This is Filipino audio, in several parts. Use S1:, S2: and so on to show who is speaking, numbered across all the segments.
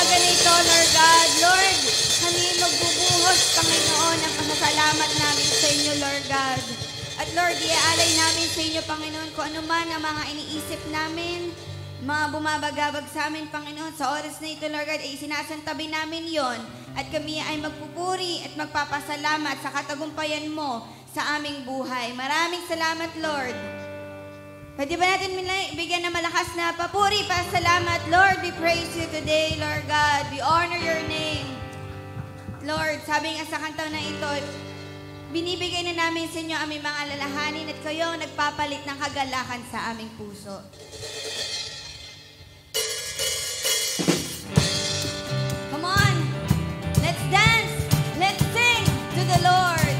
S1: umaga na ito, Lord God. Lord, kami magbubuhos, Panginoon, ang pasasalamat namin sa inyo, Lord God. At Lord, iaalay namin sa inyo, Panginoon, kung ano man ang mga iniisip namin, mga bumabagabag sa amin, Panginoon. Sa oras na ito, Lord God, ay sinasantabi namin yon. At kami ay magpupuri at magpapasalamat sa katagumpayan mo sa aming buhay. Maraming salamat, Lord. Pwede ba natin bigyan ng malakas na papuri, pasalamat? Lord, we praise you today, Lord God. We honor your name. Lord, sabi nga sa kanta na ito, binibigay na namin sa inyo aming mga alalahanin at kayo ang nagpapalit ng kagalakan sa aming puso. Come on, let's dance, let's sing to the Lord.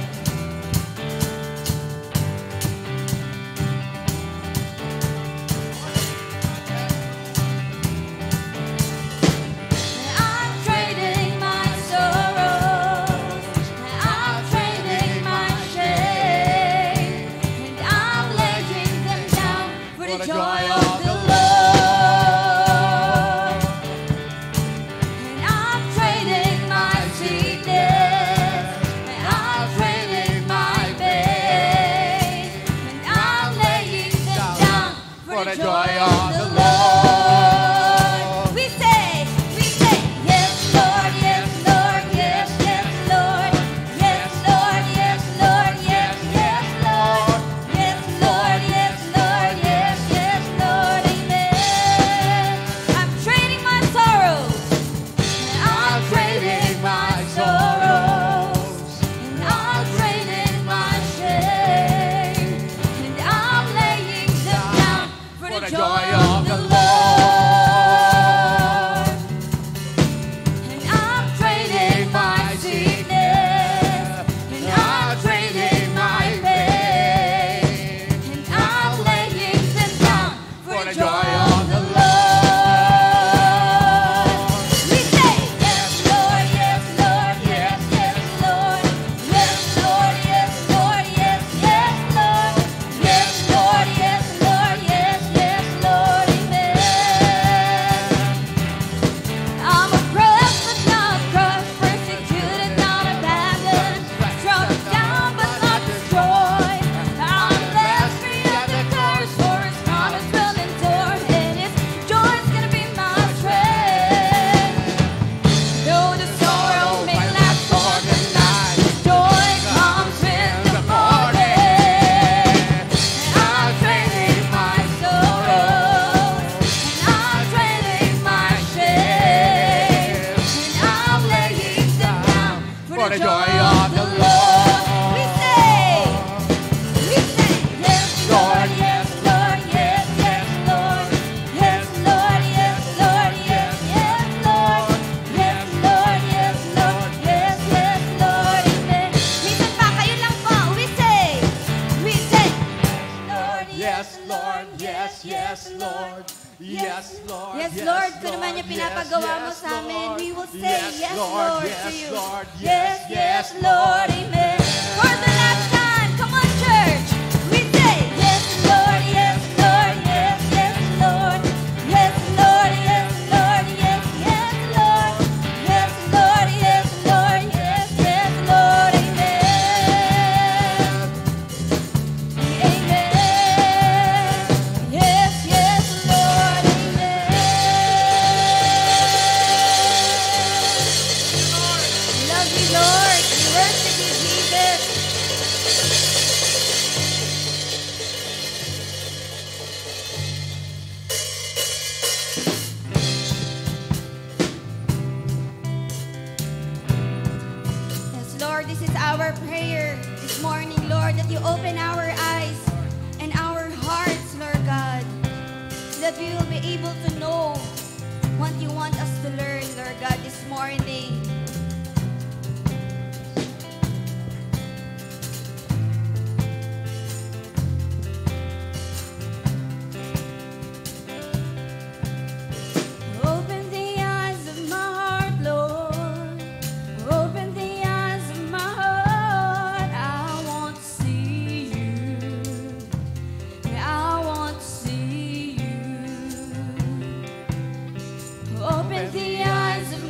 S2: Open the eyes of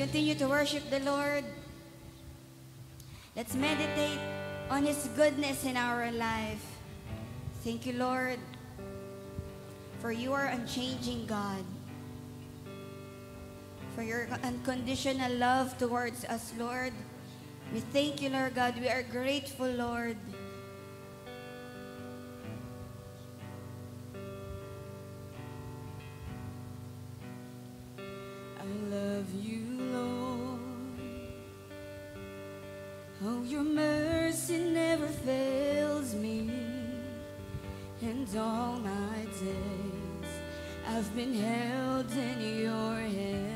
S1: continue to worship the Lord. Let's meditate on His goodness in our life. Thank you, Lord, for you are unchanging God. For your unconditional love towards us, Lord. We thank you, Lord God. We are grateful, Lord. I love you, Lord. Oh, your mercy never fails me. And all my days I've been held in your hand.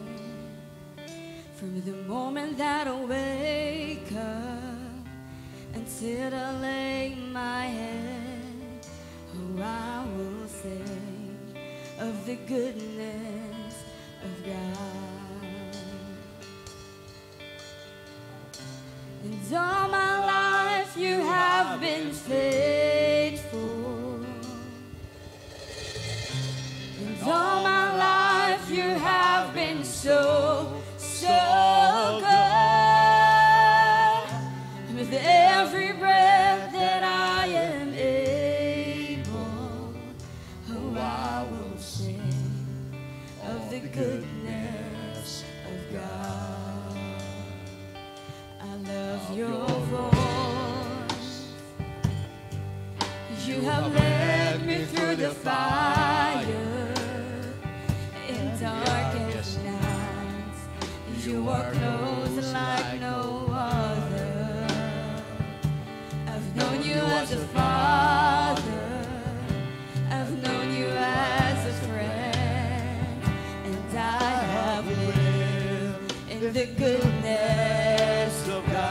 S1: From the moment that I wake up until I lay my head, oh, I will sing of the goodness of God. And all my life you have been faithful. And all my life you have been so good. With every breath that I am able, oh, I will sing of the goodness of God. I love your voice. You have led me through the fire in darkest nights. You are close like no other. I've known you as a father. I've known you as a friend. And I have lived in the goodness of God.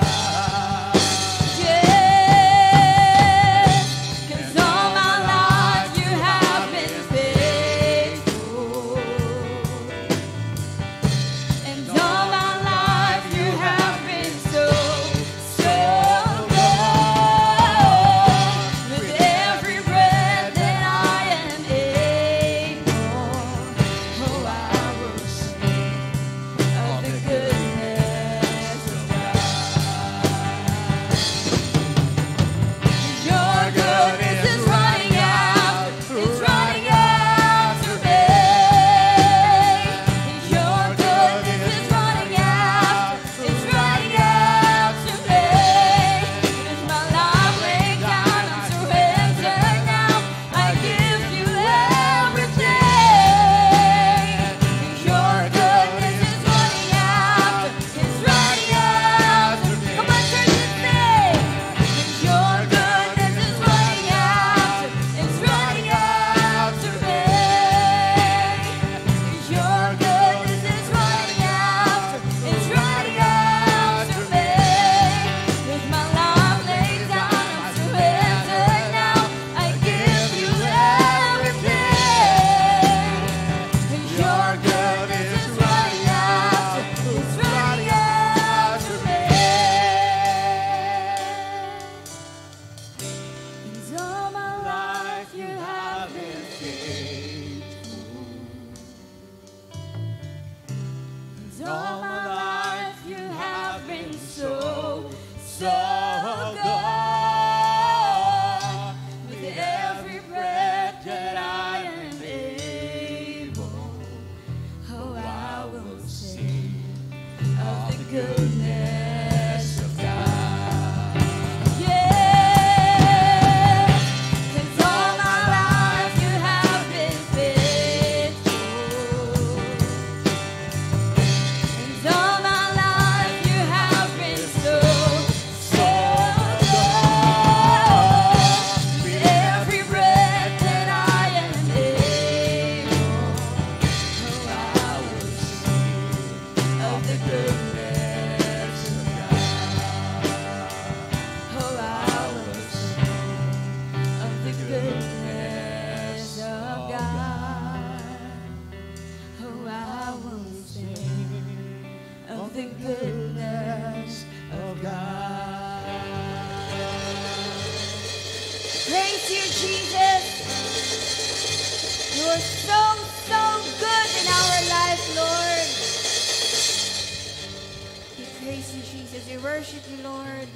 S1: worship you, Lord.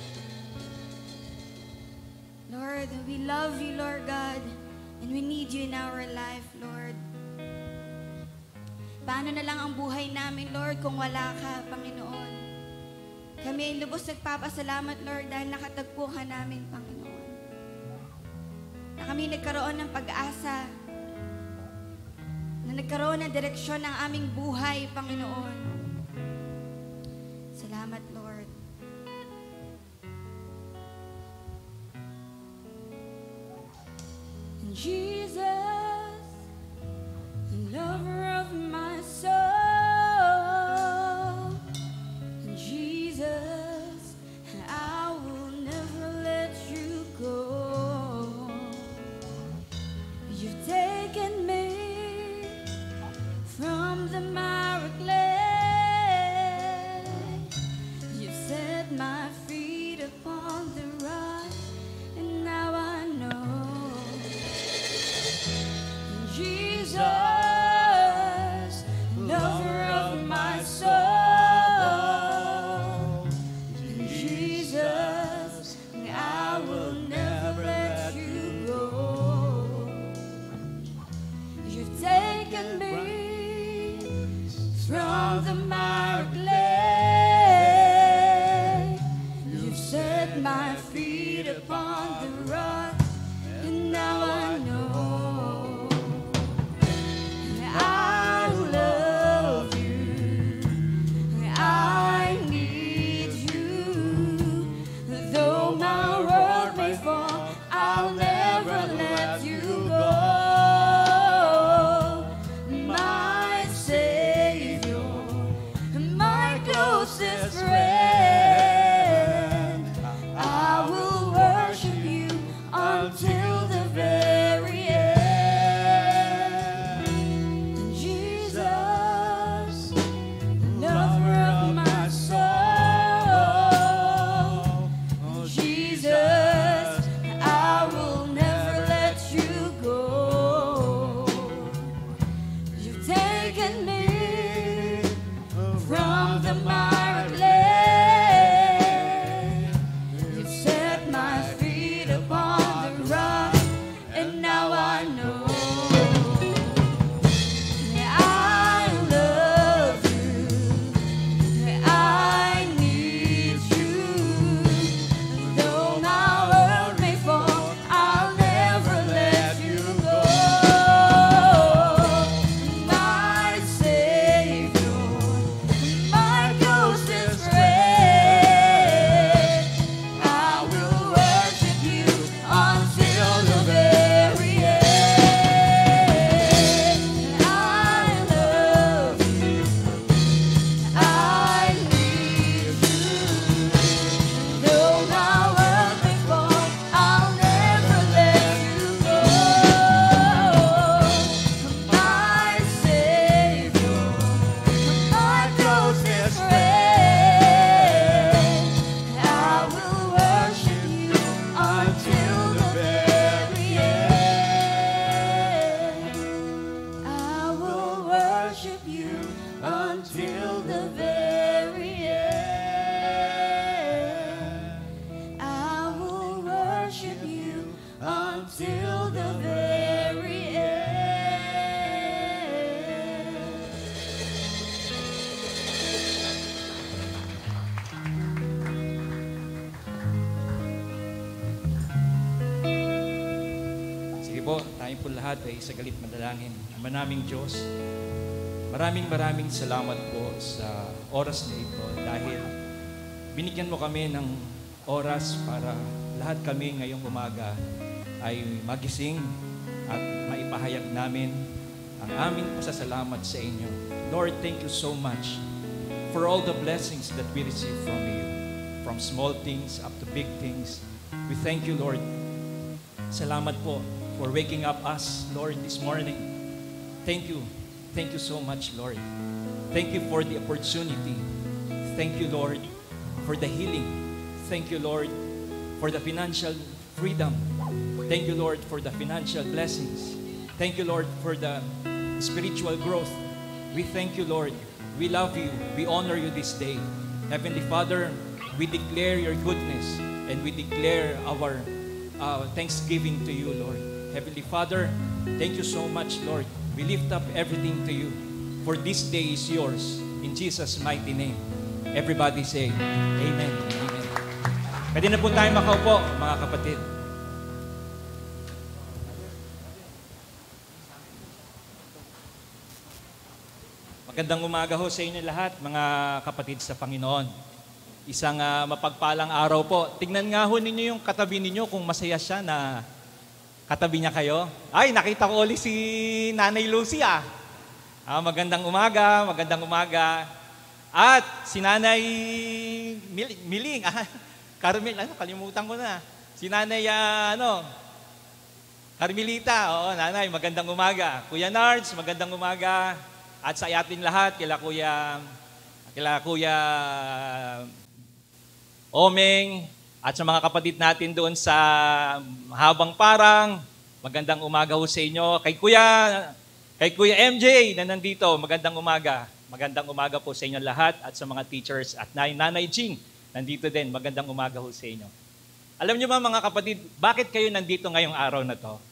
S1: Lord, we love you, Lord God, and we need you in our life, Lord. Paano na lang ang buhay namin, Lord, kung wala ka, Panginoon? Kami ay lubos nagpapasalamat, Lord, dahil nakatagpo ka namin, Panginoon. Na kami nagkaroon ng pag-asa, na nagkaroon ng direksyon ng aming buhay, Panginoon. Salamat, Lord. Jesus, lover of my soul. Jesus, I will never let you go. You've taken me from the miry clay. You've set my feet upon the rock, and now I know. Jesus, lover of my soul. Jesus, I will never let you go. You've taken me from the miry clay. You've set my feet upon the rock, and now I know. I love you, I need you. Though my world may fall, I'll never let you go. My Savior, my closest friend, I will worship you until the very end. Jesus, lover of my soul. Jesus, I will never let you go. You've taken me from the miry clay. You've set my feet upon the rock, and now I know. I love you, I need you. Though my world may fall, I'll never let you go. My Savior, my closest friend, I will worship you until the very end. I love you, I need you. Though my world may fall, I'll never let you go. My Savior, my closest friend, I will worship you until the very end. I will worship you until the very end. I will worship you until the very end.
S2: Sige po, tayo po lahat ay sagalit manalangin. Ama naming Diyos, maraming salamat po sa oras na ito dahil binigyan mo kami ng oras para lahat kami ngayong umaga ay magising at maipahayag namin ang aming pasasalamat sa inyo. Lord, thank you so much for all the blessings that we receive from you, from small things up to big things. We thank you, Lord. Salamat po for waking up us, Lord, this morning. Thank you. Thank you so much, Lord. Thank you for the opportunity. Thank you, Lord, for the healing. Thank you, Lord, for the financial freedom. Thank you, Lord, for the financial blessings. Thank you, Lord, for the spiritual growth. We thank you, Lord. We love you. We honor you this day. Heavenly Father, we declare your goodness and we declare our thanksgiving to you, Lord. Heavenly Father, thank you so much, Lord. We lift up everything to you, for this day is yours. In Jesus' mighty name. Everybody say, Amen. Amen. Pwede na po tayo makaupo, mga kapatid. Magandang umaga ho sa inyo lahat, mga kapatid sa Panginoon. Isang mapagpalang araw po. Tingnan nga ho ninyo yung katabi ninyo kung masaya siya na katabi niya kayo. Ay, nakita ko ulit si Nanay Lucy magandang umaga, magandang umaga. At si Nanay Miling, Carmel, kalimutan ko na. Si Nanay, Carmelita, Nanay, magandang umaga. Kuya Nards, magandang umaga. At sa atin lahat, kila Kuya Omeng, at sa mga kapatid natin doon sa Habang Parang, magandang umaga ho sa inyo. Kay Kuya MJ na nandito, magandang umaga. Magandang umaga po sa inyo lahat at sa mga teachers at Nanay Jing, nandito din, magandang umaga ho sa inyo. Alam niyo ba mga kapatid, bakit kayo nandito ngayong araw na to?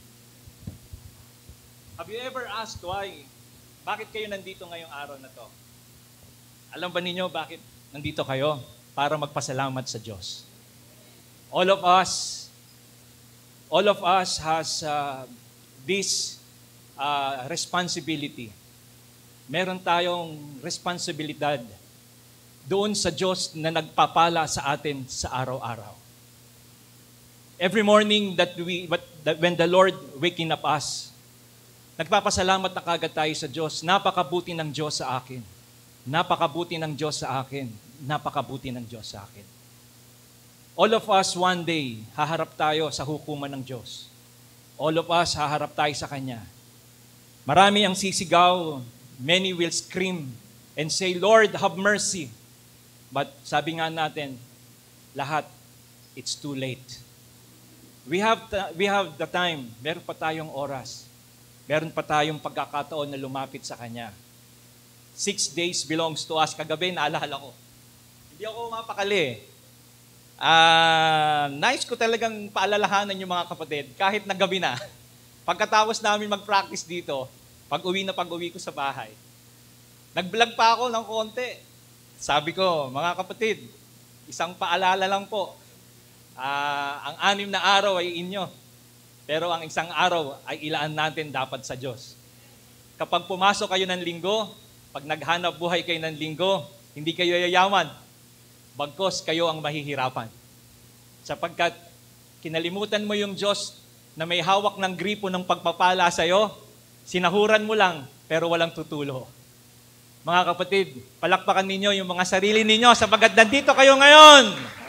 S2: Have you ever asked why? Bakit kayo nandito ngayong araw na to? Alam ba ninyo bakit nandito kayo? Para magpasalamat sa Diyos. All of us has this responsibility. Meron tayong responsibilidad doon sa Diyos na nagpapala sa atin sa araw-araw. Every morning when the Lord waking up us, nagpapasalamat na kagad tayo sa Diyos. Napakabuti ng Diyos sa akin. Napakabuti ng Diyos sa akin. Napakabuti ng Diyos sa akin. All of us one day, haharap tayo sa hukuman ng Diyos. All of us, haharap tayo sa Kanya. Marami ang sisigaw, many will scream and say, Lord, have mercy. But sabi nga natin, lahat, it's too late. We have the time. Meron pa tayong oras. Meron pa tayong pagkakataon na lumapit sa Kanya. 6 days belongs to us. Kagabi, naalala ko. Hindi ako mapakali. Nice ko talagang paalalahanan yung mga kapatid, kahit na gabi na. Pagkatapos namin mag-practice dito, pag-uwi ko sa bahay, nag-vlog pa ako ng konti. Sabi ko, mga kapatid, isang paalala lang po. Ang 6 na araw ay inyo. Pero ang isang araw ay ilaan natin dapat sa Diyos. Kapag pumasok kayo ng linggo, pag naghanap buhay kayo ng linggo, hindi kayo yayaman. Bagkos kayo ang mahihirapan. Sapagkat kinalimutan mo yung Diyos na may hawak ng gripo ng pagpapala sa'yo, sinahuran mo lang, pero walang tutulo. Mga kapatid, palakpakan ninyo yung mga sarili ninyo sapagkat nandito kayo ngayon.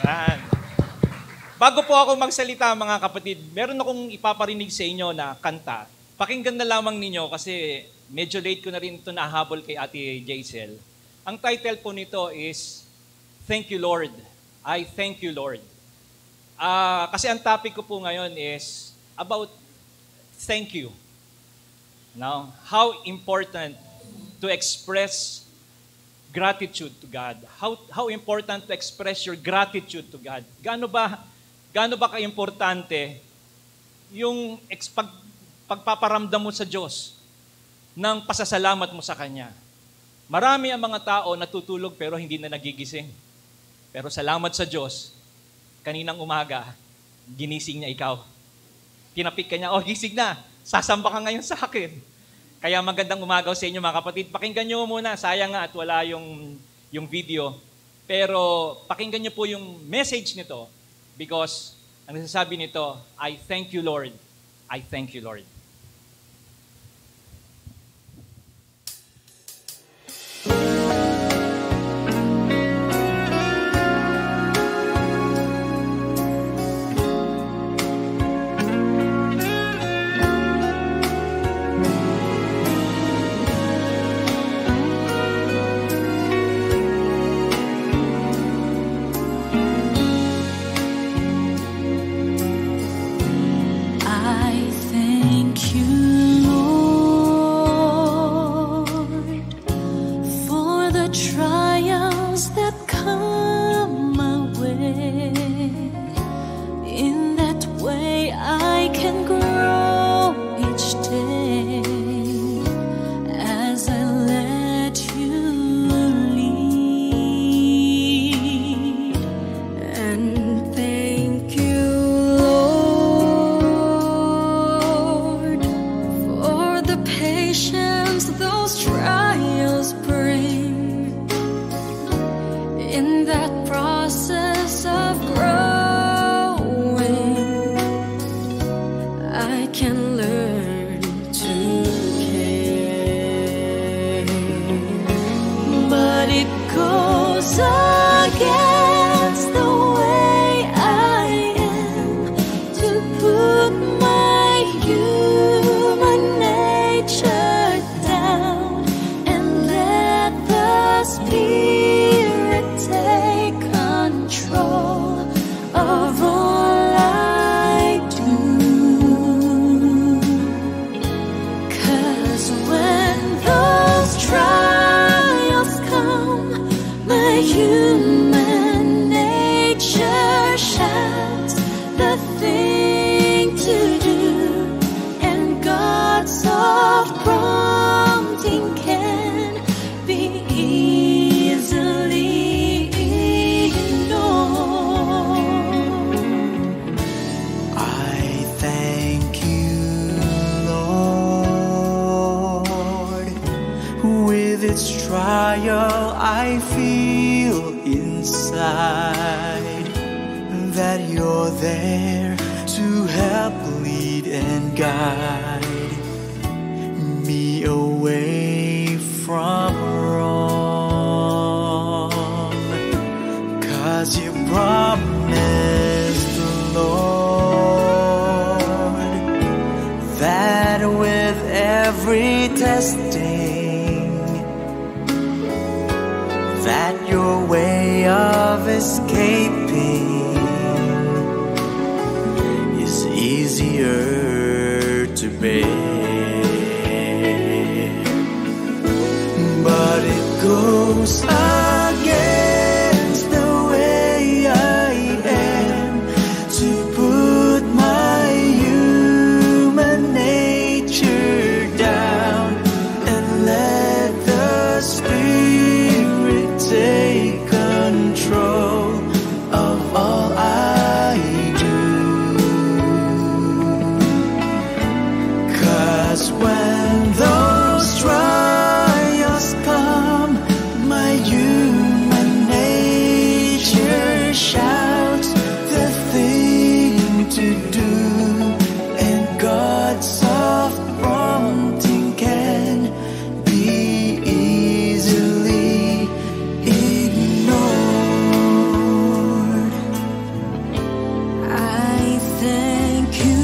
S2: Bago po ako magsalita, mga kapatid, meron akong ipaparinig sa inyo na kanta. Pakinggan na lamang ninyo kasi medyo late ko na rin ito nahabol kay Ate Jaisel. Ang title po nito is, Thank You, Lord. I thank you, Lord. Kasi ang topic ko po ngayon is about thank you. Now, how important to express gratitude to God. How important to express your gratitude to God. Gaano ba ka-importante yung pagpaparamdam mo sa Diyos ng pasasalamat mo sa Kanya. Marami ang mga tao natutulog pero hindi na nagigising. Pero salamat sa Diyos, kaninang umaga, ginising niya ikaw. Tinapik ka niya, gising na, sasamba ka ngayon sa akin. Kaya magandang umaga sa inyo mga kapatid. Pakinggan niyo muna, sayang nga at wala yung video. Pero pakinggan niyo po yung message nito. Because ang nasasabi nito, I thank you, Lord. I thank you, Lord.
S3: I thank I can learn to care. But it goes against the way I am to put my human nature down and let the Spirit take control of all I do. 'Cause when those trials come, my human nature shouts the thing to do, and God's soft prompting can be easily ignored.
S4: I thank you, Lord. With its trial, I feel inside that you're there to help lead and guide me away from wrong. 'Cause you promised, Lord, that with every testing, that your way of escaping is easier to bear. But it goes against the way I am to put my human nature down and let the Spirit take control of all I do. 'Cause when those trials come, my human nature shouts the thing to do, and God's soft prompting can be easily ignored.
S3: I thank you,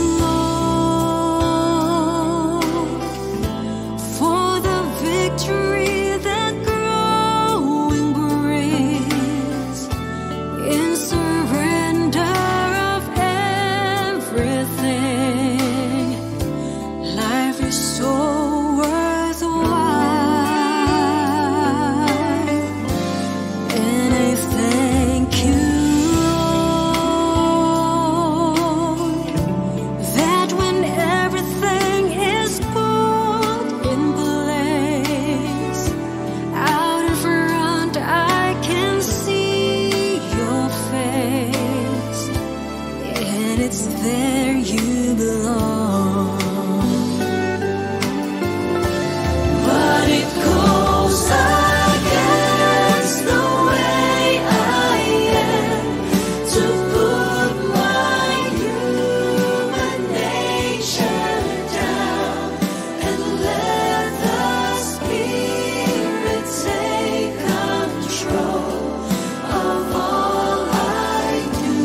S3: Lord, for the victory that growing brings in surrender of everything. Life is so worthwhile, and I thank you, Lord, that when everything is put in place, out in front I can see your face, and it's there you belong. But it goes against the way I am to put my human nature down and let the Spirit take control of all I do.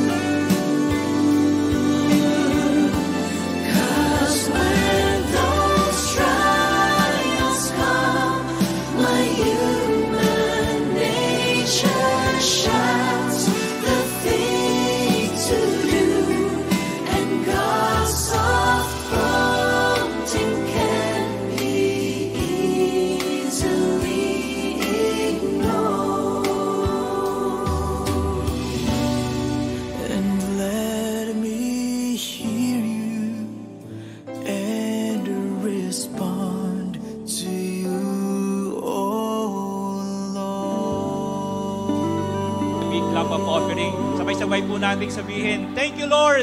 S3: 'Cause when those trials come, my human nature shouts the thing to do, and God's soft prompting can be easily ignored.
S4: And let me hear you and respond to you, oh Lord.
S2: Big clap of offering. Sabay-sabay po natin sabihin, thank you, Lord.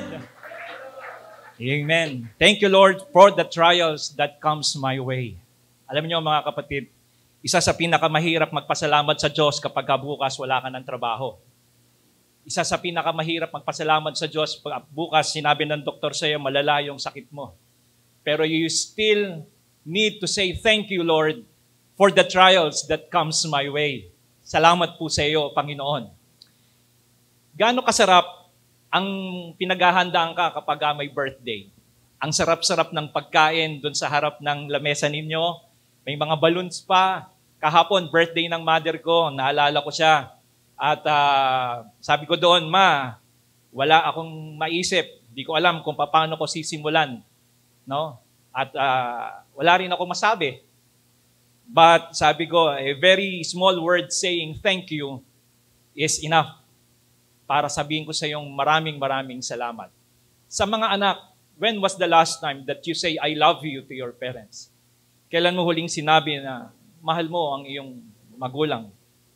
S2: Amen. Thank you, Lord, for the trials that comes my way. Alam niyo mga kapatid, isa sa pinakamahirap magpasalamat sa Diyos kapag bukas wala ka ng trabaho. Isa sa pinakamahirap magpasalamat sa Diyos, bukas sinabi ng doktor sa iyo, malala yung sakit mo. Pero you still need to say, thank you, Lord, for the trials that comes my way. Salamat po sa iyo, Panginoon. Gaano kasarap ang pinaghahandaan ka kapag may birthday? Ang sarap-sarap ng pagkain doon sa harap ng lamesa ninyo. May mga balloons pa. Kahapon, birthday ng mother ko, naalala ko siya. At sabi ko doon, Ma, wala akong maisip. Di ko alam kung paano ko sisimulan. No? At wala rin ako masabi. But sabi ko, a very small word saying thank you is enough para sabihin ko sa iyong maraming salamat. Sa mga anak, when was the last time that you say, I love you to your parents? Kailan mo huling sinabi na mahal mo ang iyong magulang?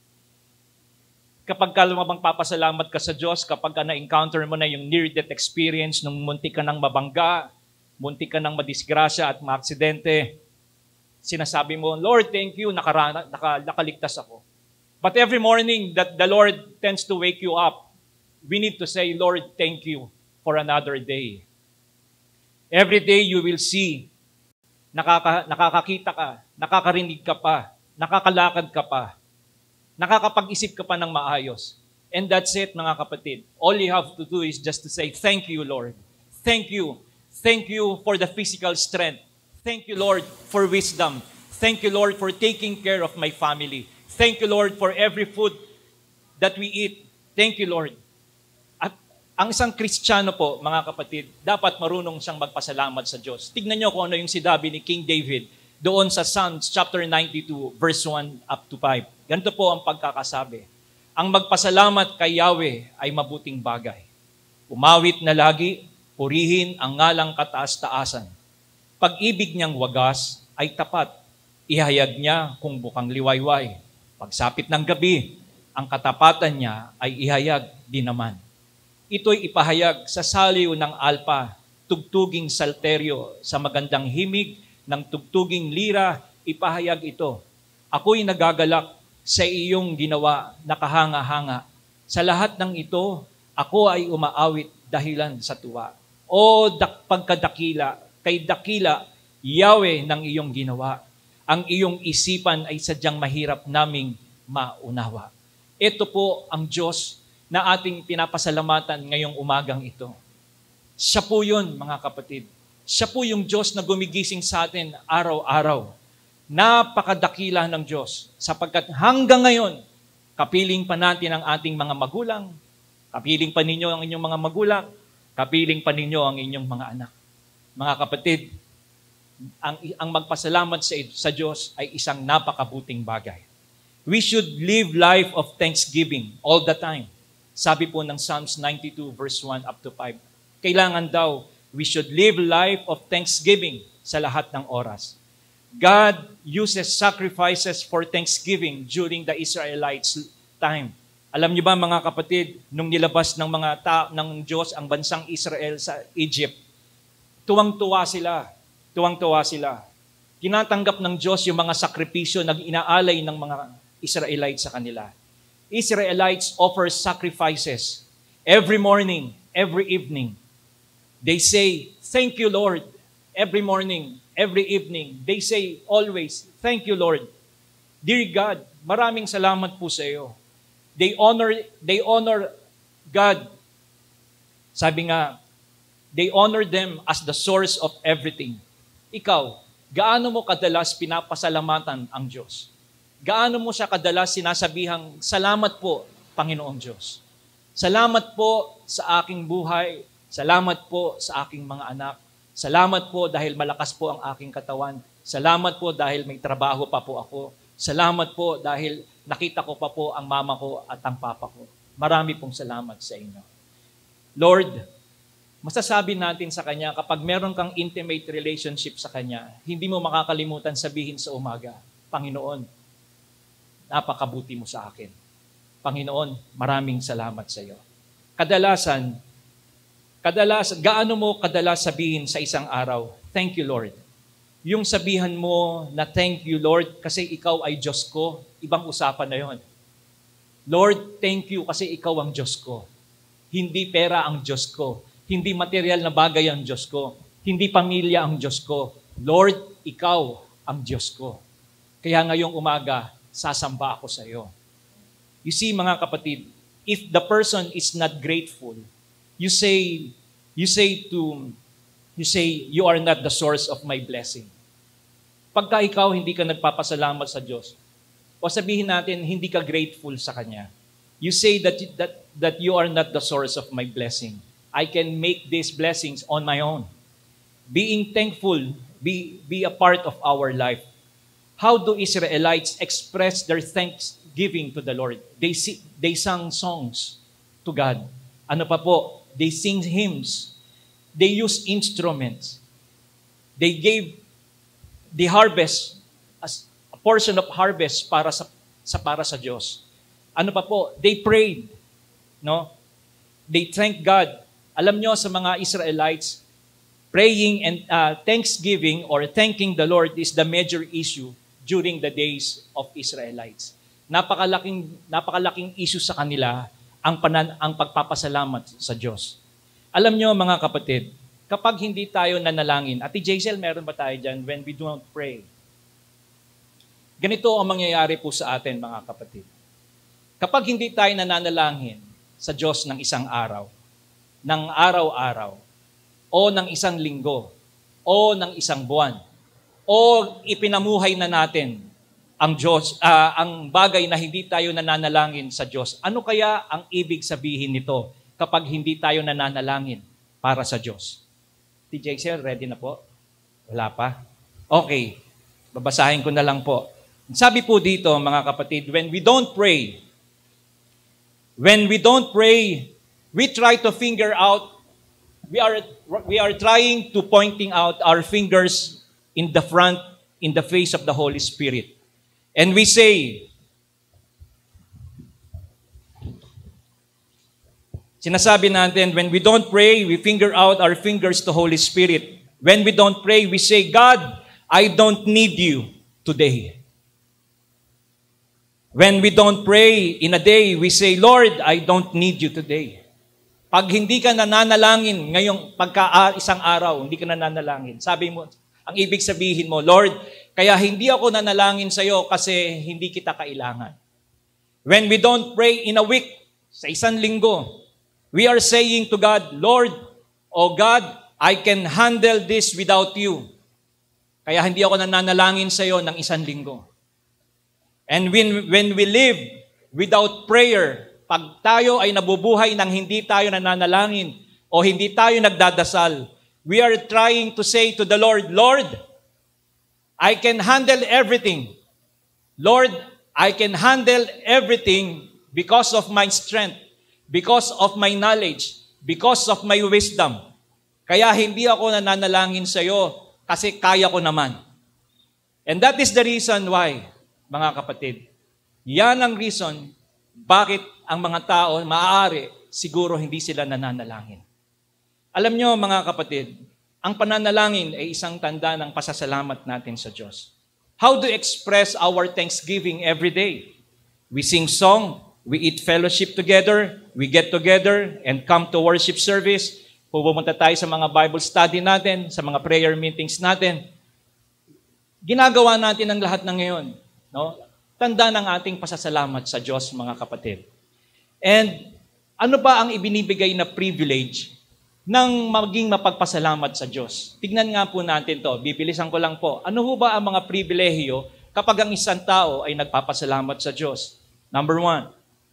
S2: Kapag ka lumabang papasalamat ka sa Diyos, kapag ka na-encounter mo na yung near-death experience, nung muntik ka ng mabangga, muntik ka ng madisgrasya at maaksidente, sinasabi mo, Lord, thank you, nakaligtas ako. But every morning that the Lord tends to wake you up, we need to say, Lord, thank you for another day. Every day you will see, nakakakita ka, nakakarinig ka pa, nakakalakad ka pa, nakakapag-isip ka pa ng maayos. And that's it, mga kapatid. All you have to do is just to say, thank you, Lord. Thank you. Thank you for the physical strength. Thank you, Lord, for wisdom. Thank you, Lord, for taking care of my family. Thank you, Lord, for every food that we eat. Thank you, Lord. At ang isang Kristiyano po, mga kapatid, dapat marunong siyang magpasalamat sa Diyos. Tignan niyo kung ano yung sinabi ni King David doon sa Psalms chapter 92, verse 1 up to 5. Ganito po ang pagkakasabi. Ang magpasalamat kay Yahweh ay mabuting bagay. Umawit na lagi, purihin ang ngalang kataas-taasan. Pag-ibig niyang wagas ay tapat. Ihayag niya kung bukang liwayway. Pagsapit ng gabi, ang katapatan niya ay ihayag din naman. Ito'y ipahayag sa saliw ng alpa, tugtuging salteryo, sa magandang himig ng tugtuging lira, ipahayag ito. Ako'y nagagalak sa iyong ginawa, nakahanga-hanga. Sa lahat ng ito, ako ay umaawit dahilan sa tuwa. O pagkadakila, kay dakila, Yahweh ng iyong ginawa. Ang iyong isipan ay sadyang mahirap naming maunawa. Ito po ang Diyos na ating pinapasalamatan ngayong umagang ito. Siya po yun, mga kapatid. Siya po yung Diyos na gumigising sa atin araw-araw. Napakadakila ng Diyos. Sapagkat hanggang ngayon, kapiling pa natin ang ating mga magulang, kapiling pa ninyo ang inyong mga magulang, kapiling pa ninyo ang inyong mga anak. Mga kapatid, ang magpasalamat sa Diyos ay isang napakabuting bagay. We should live life of thanksgiving all the time. Sabi po ng Psalms 92 verse 1 up to 5. Kailangan daw, we should live life of thanksgiving sa lahat ng oras. God uses sacrifices for thanksgiving during the Israelites' time. Alam niyo ba, mga kapatid, nung nilabas ng Diyos ang bansang Israel sa Egypt, tuwang-tuwa sila. Tuwang-tuwa sila. Tinatanggap ng Diyos yung mga sakripisyo na inaalay ng mga Israelites sa kanila. Israelites offer sacrifices every morning, every evening. They say, thank you, Lord. Every morning, every evening. They say always, thank you, Lord. Dear God, maraming salamat po sa iyo. They honor God. Sabi nga, they honor them as the source of everything. Ikaw, gaano mo kadalas pinapasalamatan ang Diyos? Gaano mo siya kadalas sinasabihang, salamat po, Panginoong Diyos. Salamat po sa aking buhay. Salamat po sa aking mga anak. Salamat po dahil malakas po ang aking katawan. Salamat po dahil may trabaho pa po ako. Salamat po dahil nakita ko pa po ang mama ko at ang papa ko. Marami pong salamat sa inyo. Lord, masasabi natin sa Kanya, kapag meron kang intimate relationship sa Kanya, hindi mo makakalimutan sabihin sa umaga, Panginoon, napakabuti mo sa akin. Panginoon, maraming salamat sa iyo. Kadalasan, gaano mo kadalas sabihin sa isang araw, thank you, Lord. Yung sabihan mo na thank you, Lord, kasi ikaw ay Diyos ko, ibang usapan na yon. Lord, thank you kasi ikaw ang Diyos ko. Hindi pera ang Diyos ko. Hindi material na bagay ang Diyos ko. Hindi pamilya ang Diyos ko. Lord, Ikaw ang Diyos ko. Kaya ngayong umaga, sasamba ako sa iyo. You see, mga kapatid, if the person is not grateful, you say you are not the source of my blessing. Pagka ikaw hindi ka nagpapasalamat sa Diyos, o sabihin natin hindi ka grateful sa Kanya, you say that you are not the source of my blessing. I can make these blessings on my own. Being thankful be a part of our life. How do Israelites express their thanksgiving to the Lord? They sang songs to God. Ano pa po? They sing hymns. They use instruments. They gave the harvest as a portion of harvest para sa Diyos. Ano pa po? They prayed. No? They thanked God. Alam nyo sa mga Israelites, praying and thanksgiving or thanking the Lord is the major issue during the days of Israelites. Napakalaking issue sa kanila ang pagpapasalamat sa Diyos. Alam nyo mga kapatid, kapag hindi tayo nanalangin, Ate Jaisel, meron ba tayo dyan when we don't pray? Ganito ang mangyayari po sa atin mga kapatid. Kapag hindi tayo nananalangin sa Diyos ng isang araw, ng araw-araw, o ng isang linggo, o ng isang buwan, o ipinamuhay na natin ang Diyos, ang bagay na hindi tayo nananalangin sa Diyos. Ano kaya ang ibig sabihin nito kapag hindi tayo nananalangin para sa Diyos? TJ Sir, ready na po? Wala pa? Okay, babasahin ko na lang po. Sabi po dito mga kapatid, when we don't pray, we try to figure out, we are trying to pointing out our fingers in the front, in the face of the Holy Spirit. And we say, sinasabi natin, when we don't pray, we finger out our fingers to Holy Spirit. When we don't pray, we say, God, I don't need you today. When we don't pray in a day, we say, Lord, I don't need you today. Pag hindi ka nananalangin ngayong isang araw, hindi ka nananalangin. Sabi mo, ang ibig sabihin mo, Lord, kaya hindi ako nanalangin sa iyo kasi hindi kita kailangan. When we don't pray in a week, sa isang linggo, we are saying to God, Lord, oh God, I can handle this without you. Kaya hindi ako nananalangin sa iyo ng isang linggo. And when we live without prayer, pag tayo ay nabubuhay ng hindi tayo nananalangin o hindi tayo nagdadasal, we are trying to say to the Lord, Lord, I can handle everything. Lord, I can handle everything because of my strength, because of my knowledge, because of my wisdom. Kaya hindi ako nananalangin sa iyo kasi kaya ko naman. And that is the reason why, mga kapatid, yan ang reason bakit ang mga tao maaari siguro hindi sila nananalangin. Alam nyo mga kapatid, ang pananalangin ay isang tanda ng pasasalamat natin sa Diyos. How do we express our thanksgiving every day? We sing song, we eat fellowship together, we get together and come to worship service. Pupunta tayo sa mga Bible study natin, sa mga prayer meetings natin. Ginagawa natin ang lahat ng ngayon. No? Tanda ng ating pasasalamat sa Diyos, mga kapatid. And ano ba ang ibinibigay na privilege ng maging mapagpasalamat sa Diyos? Tignan nga po natin to. Bibilisan ko lang po. Ano ho ba ang mga pribilehiyo kapag ang isang tao ay nagpapasalamat sa Diyos? Number 1.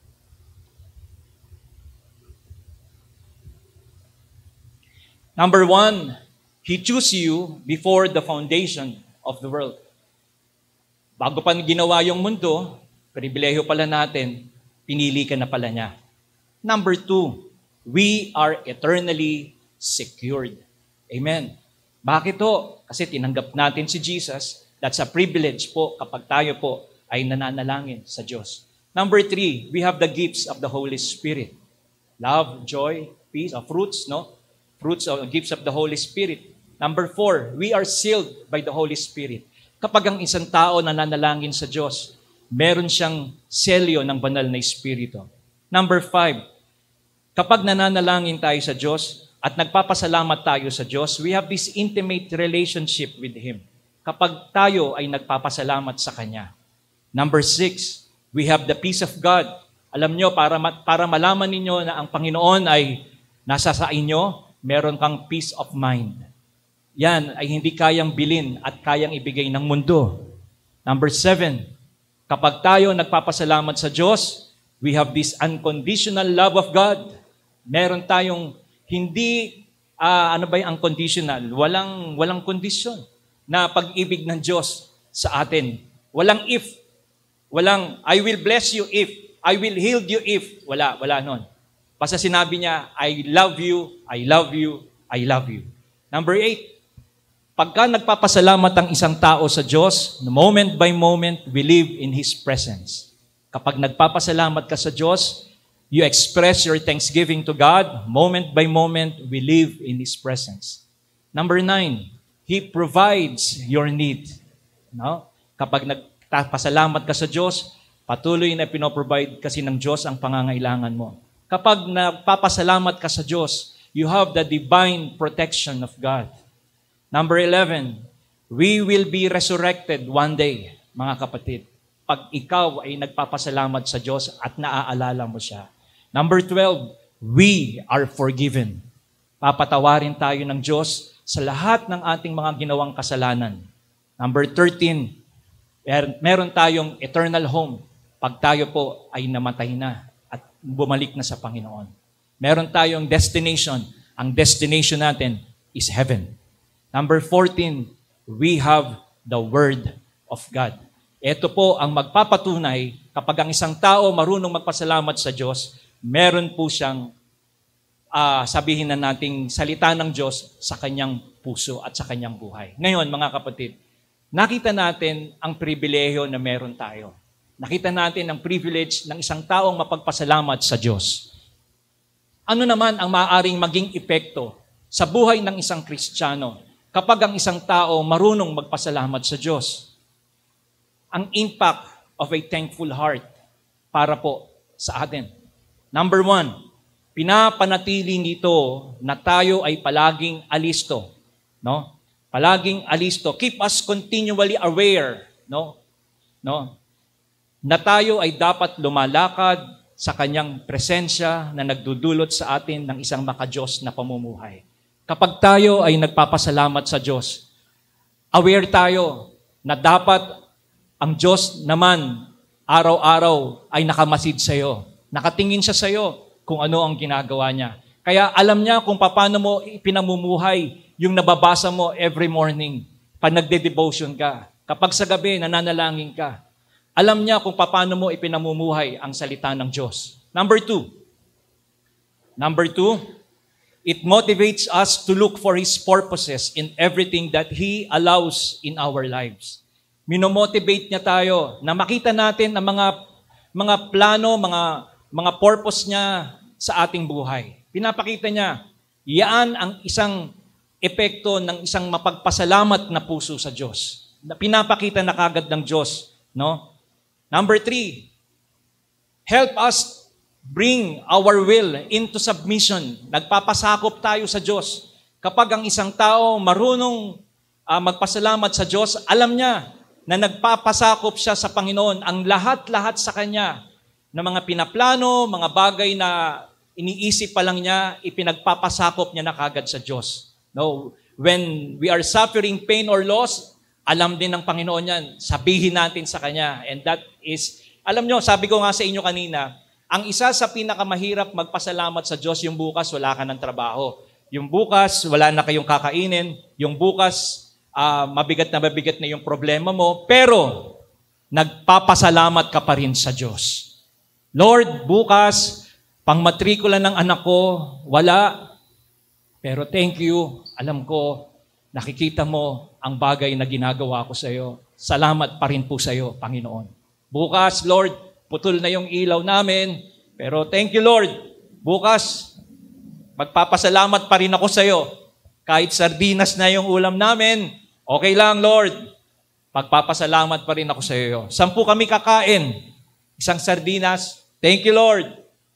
S2: Number 1, He chose you before the foundation of the world. Bago pa ginawa yung mundo, pribilehiyo pala natin, pinili ka na pala niya. Number 2, we are eternally secured. Amen. Bakit to? Kasi tinanggap natin si Jesus. That's a privilege po kapag tayo po ay nananalangin sa Diyos. Number 3, we have the gifts of the Holy Spirit. Love, joy, peace, fruits, no? Fruits of gifts of the Holy Spirit. Number 4, we are sealed by the Holy Spirit. Kapag ang isang tao nananalangin sa Diyos, meron siyang selyo ng banal na Espiritu. Number 5, Kapag nananalangin tayo sa Diyos at nagpapasalamat tayo sa Diyos, we have this intimate relationship with Him. Kapag tayo ay nagpapasalamat sa Kanya. Number 6, we have the peace of God. Alam nyo, para malaman ninyo na ang Panginoon ay nasa sa inyo, meron kang peace of mind. Yan ay hindi kayang bilhin at kayang ibigay ng mundo. Number 7, kapag tayo nagpapasalamat sa Diyos, we have this unconditional love of God. Meron tayong hindi, ano ba yung unconditional? Walang kondisyon na pag-ibig ng Diyos sa atin. Walang if. Walang, I will bless you if. I will heal you if. Wala nun. Basta sinabi niya, I love you, I love you, I love you. Number 8, pagka nagpapasalamat ang isang tao sa Diyos, moment by moment, we live in His presence. Kapag nagpapasalamat ka sa Diyos, you express your thanksgiving to God. Moment by moment, we live in His presence. Number 9, He provides your need. No? Kapag nagpapasalamat ka sa Diyos, patuloy na pinoprovide kasi ng Diyos ang pangangailangan mo. Kapag nagpapasalamat ka sa Diyos, you have the divine protection of God. Number 11, we will be resurrected one day, mga kapatid. Pag ikaw ay nagpapasalamat sa Diyos at naaalala mo siya. Number 12, we are forgiven. Papatawarin tayo ng Diyos sa lahat ng ating mga ginawang kasalanan. Number 13, meron tayong eternal home pag tayo po ay namatay na at bumalik na sa Panginoon. Meron tayong destination. Ang destination natin is heaven. Number 14, we have the Word of God. Ito po ang magpapatunay kapag ang isang tao marunong magpasalamat sa Diyos, meron po siyang sabihin na nating salita ng Diyos sa kanyang puso at sa kanyang buhay. Ngayon, mga kapatid, nakita natin ang pribilehiyo na meron tayo. Nakita natin ang privilege ng isang taong mapagpasalamat sa Diyos. Ano naman ang maaaring maging epekto sa buhay ng isang Kristiyano kapag ang isang tao marunong magpasalamat sa Diyos? Ang impact of a thankful heart para po sa atin. Number 1, pinapanatili nito na tayo ay palaging alisto. No? Palaging alisto. Keep us continually aware. No? Na tayo ay dapat lumalakad sa kanyang presensya na nagdudulot sa atin ng isang makadiyos na pamumuhay. Kapag tayo ay nagpapasalamat sa Diyos, aware tayo na dapat ang Diyos naman araw-araw ay nakamasid sa iyo. Nakatingin siya sa iyo kung ano ang ginagawa niya. Kaya alam niya kung paano mo pinamumuhay yung nababasa mo every morning pag nagde-devotion ka. Kapag sa gabi nananalangin ka, alam niya kung paano mo ipinamumuhay ang salita ng Diyos. Number 2, it motivates us to look for His purposes in everything that He allows in our lives. Minomotivate niya tayo na makita natin ang mga plano, mga purpose niya sa ating buhay. Pinapakita niya, yan ang isang epekto ng isang mapagpasalamat na puso sa Diyos. Pinapakita na kagad ng Diyos. No? Number 3, help us bring our will into submission. Nagpapasakop tayo sa Diyos. Kapag ang isang tao marunong magpasalamat sa Diyos, alam niya na nagpapasakop siya sa Panginoon. Ang lahat-lahat sa Kanya na mga pinaplano, mga bagay na iniisip pa lang niya, ipinagpapasakop niya na kagad sa Diyos. No? When we are suffering pain or loss, alam din ng Panginoon yan. Sabihin natin sa Kanya. And that is, alam nyo, sabi ko nga sa inyo kanina, ang isa sa pinakamahirap magpasalamat sa Diyos, yung bukas wala ka ng trabaho. Yung bukas, wala na kayong kakainin. Yung bukas, mabigat na yung problema mo. Pero, nagpapasalamat ka pa rin sa Diyos. Lord, bukas, pangmatrikula ng anak ko, wala. Pero thank you, alam ko, nakikita mo ang bagay na ginagawa ko sa iyo. Salamat pa rin po sa iyo, Panginoon. Bukas, Lord, putol na yung ilaw namin, pero thank you, Lord. Bukas, magpapasalamat pa rin ako sa iyo. Kahit sardinas na yung ulam namin, okay lang, Lord. Magpapasalamat pa rin ako sa iyo. 10 kami kakain, isang sardinas, thank you, Lord.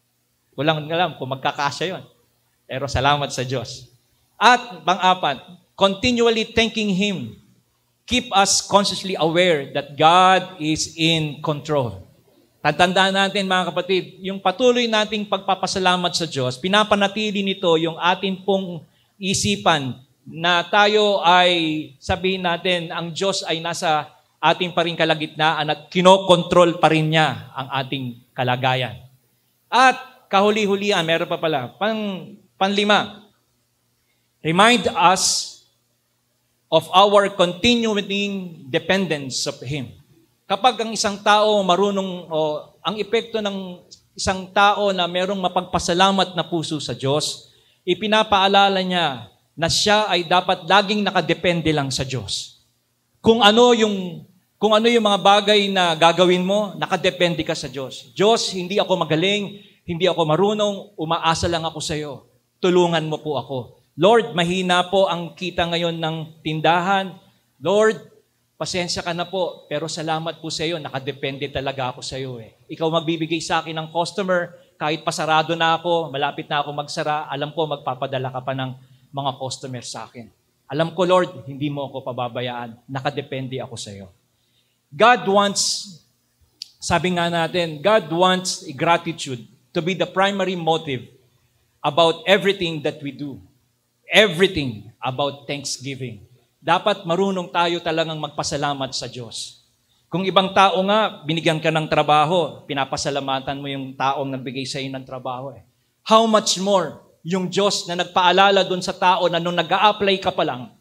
S2: Walang alam kung magkakasya yon. Pero salamat sa Diyos. At pang-apat, continually thanking Him. Keep us consciously aware that God is in control. Tatandaan natin mga kapatid, yung patuloy nating pagpapasalamat sa Diyos, pinapanatili nito yung ating pong isipan na tayo ay sabihin natin, ang Diyos ay nasa ating pa rin kalagitnaan at kinokontrol pa rin niya ang ating kalagayan. At kahuli-hulian, meron pa pala, panlima, remind us of our continuing dependence of Him. Kapag ang isang tao marunong, ang epekto ng isang tao na merong mapagpasalamat na puso sa Diyos, ipinapaalala niya na siya ay dapat laging nakadepende lang sa Diyos. Kung ano yung mga bagay na gagawin mo, nakadepende ka sa Diyos. Diyos, hindi ako magaling, hindi ako marunong, umaasa lang ako sa iyo. Tulungan mo po ako. Lord, mahina po ang kita ngayon ng tindahan. Lord, pasensya ka na po, pero salamat po sa iyo, nakadepende talaga ako sa iyo. Ikaw magbibigay sa akin ng customer, kahit pasarado na ako, malapit na ako magsara, alam ko magpapadala ka pa ng mga customer sa akin. Alam ko, Lord, hindi mo ako pababayaan, nakadepende ako sa iyo. God wants, sabi nga natin, God wants gratitude to be the primary motive about everything that we do. Everything about thanksgiving. Dapat marunong tayo talagang magpasalamat sa Diyos. Kung ibang tao nga, binigyan ka ng trabaho, pinapasalamatan mo yung taong nagbigay sa iyo ng trabaho. How much more yung Diyos na nagpaalala doon sa tao na nung nag-a-apply ka pa lang,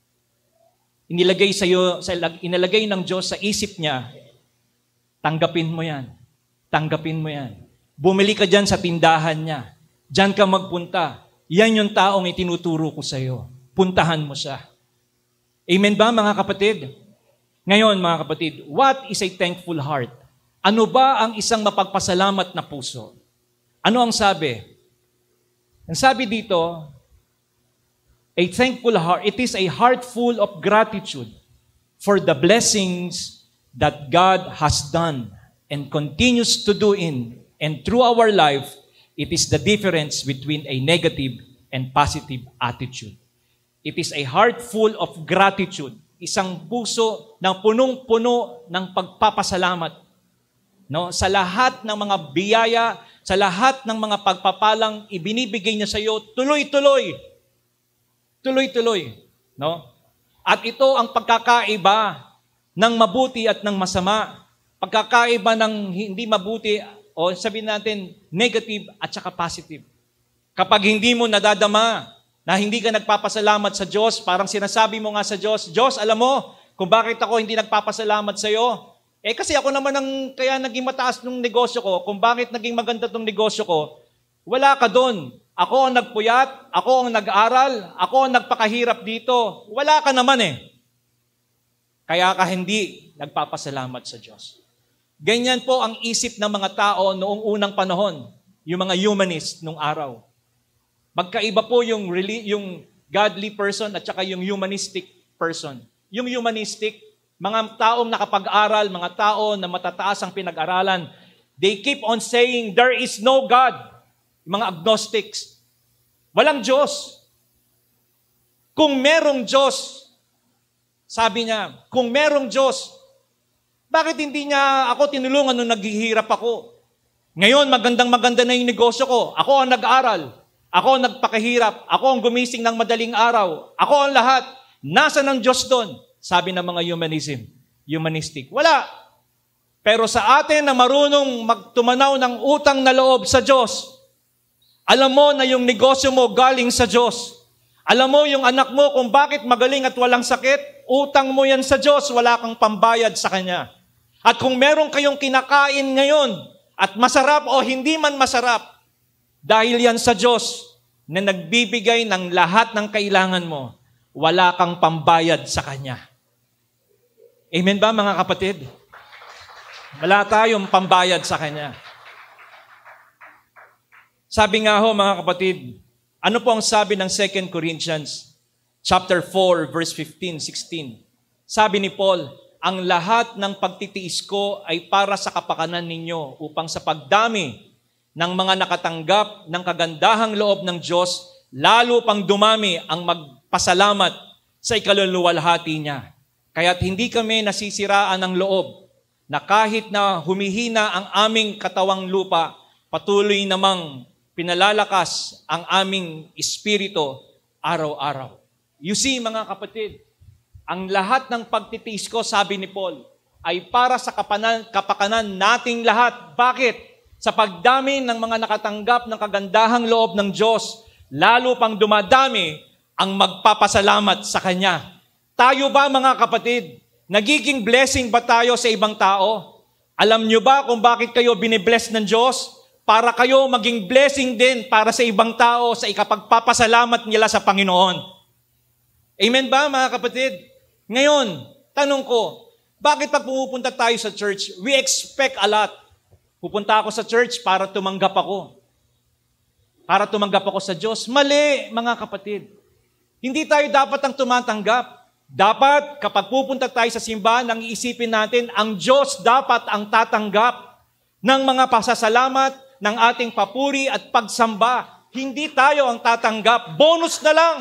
S2: inilagay ng Diyos sa isip niya, tanggapin mo yan. Tanggapin mo yan. Bumili ka dyan sa tindahan niya. Dyan ka magpunta. Yan yung taong itinuturo ko sa iyo. Puntahan mo siya. Amen ba mga kapatid? Ngayon mga kapatid, what is a thankful heart? Ano ba ang isang mapagpasalamat na puso? Ano ang sabi? Ang sabi dito, a thankful heart, it is a heart full of gratitude for the blessings that God has done and continues to do in and through our life. It is the difference between a negative and positive attitude. It is a heart full of gratitude. Isang puso na punong-puno ng pagpapasalamat. No? Sa lahat ng mga biyaya, sa lahat ng mga pagpapalang ibinibigay niya sa iyo, tuloy-tuloy. Tuloy-tuloy. No? At ito ang pagkakaiba ng mabuti at ng masama. Pagkakaiba ng hindi mabuti o sabihin natin, negative at saka positive. Kapag hindi mo nadadama na hindi ka nagpapasalamat sa Diyos, parang sinasabi mo nga sa Diyos, Diyos, alam mo kung bakit ako hindi nagpapasalamat sa iyo? Kasi ako naman kaya naging mataas ng negosyo ko, kung bakit naging maganda tong negosyo ko, wala ka doon. Ako ang nagpuyat, ako ang nag-aral, ako ang nagpakahirap dito. Wala ka naman Kaya ka hindi nagpapasalamat sa Diyos. Ganyan po ang isip ng mga tao noong unang panahon, yung mga humanist nung araw. Magkaiba po yung godly person at saka yung humanistic person. Yung humanistic, mga taong nakapag-aral, mga tao na matataas ang pinag-aralan, they keep on saying, there is no God. Mga agnostics. Walang Diyos. Kung merong Diyos, sabi niya, kung merong Diyos, bakit hindi niya ako tinulungan nung naghihirap ako? Ngayon, magandang-maganda na yung negosyo ko. Ako ang nag-aral. Ako ang nagpakahirap. Ako ang gumising ng madaling araw. Ako ang lahat. Nasa ng Diyos doon? Sabi ng mga humanistic. Wala. Pero sa atin na marunong magtumanaw ng utang na loob sa Diyos, alam mo na yung negosyo mo galing sa Diyos. Alam mo yung anak mo kung bakit magaling at walang sakit, utang mo yan sa Diyos, wala kang pambayad sa Kanya. At kung meron kayong kinakain ngayon, at masarap o hindi man masarap, dahil yan sa Diyos na nagbibigay ng lahat ng kailangan mo, wala kang pambayad sa Kanya. Amen ba mga kapatid? Wala tayong pambayad sa Kanya. Sabi nga ho mga kapatid, ano po ang sabi ng 2 Corinthians chapter 4 verse 15-16? Sabi ni Paul, ang lahat ng pagtitiis ko ay para sa kapakanan ninyo upang sa pagdami ng mga nakatanggap ng kagandahang loob ng Diyos, lalo pang dumami ang magpasalamat sa ikaluluwalhati niya. Kaya't hindi kami nasisiraan ng loob na kahit na humihina ang aming katawang lupa, patuloy namang pinalalakas ang aming espiritu araw-araw. You see, mga kapatid, ang lahat ng pagtitiis ko, sabi ni Paul, ay para sa kapakanan nating lahat. Bakit? Sa pagdami ng mga nakatanggap ng kagandahang loob ng Diyos, lalo pang dumadami ang magpapasalamat sa Kanya. Tayo ba, mga kapatid, nagiging blessing ba tayo sa ibang tao? Alam nyo ba kung bakit kayo binibless ng Diyos? Para kayo maging blessing din para sa ibang tao sa ikapagpapasalamat nila sa Panginoon. Amen ba, mga kapatid? Ngayon, tanong ko, bakit pag pumupunta tayo sa church, we expect a lot? Pupunta ako sa church para tumanggap ako. Para tumanggap ako sa Diyos. Mali, mga kapatid. Hindi tayo dapat ang tumatanggap. Dapat, kapag pupunta tayo sa simbahan, ang iisipin natin, ang Diyos dapat ang tatanggap ng mga pasasalamat, ng ating papuri at pagsamba. Hindi tayo ang tatanggap. Bonus na lang.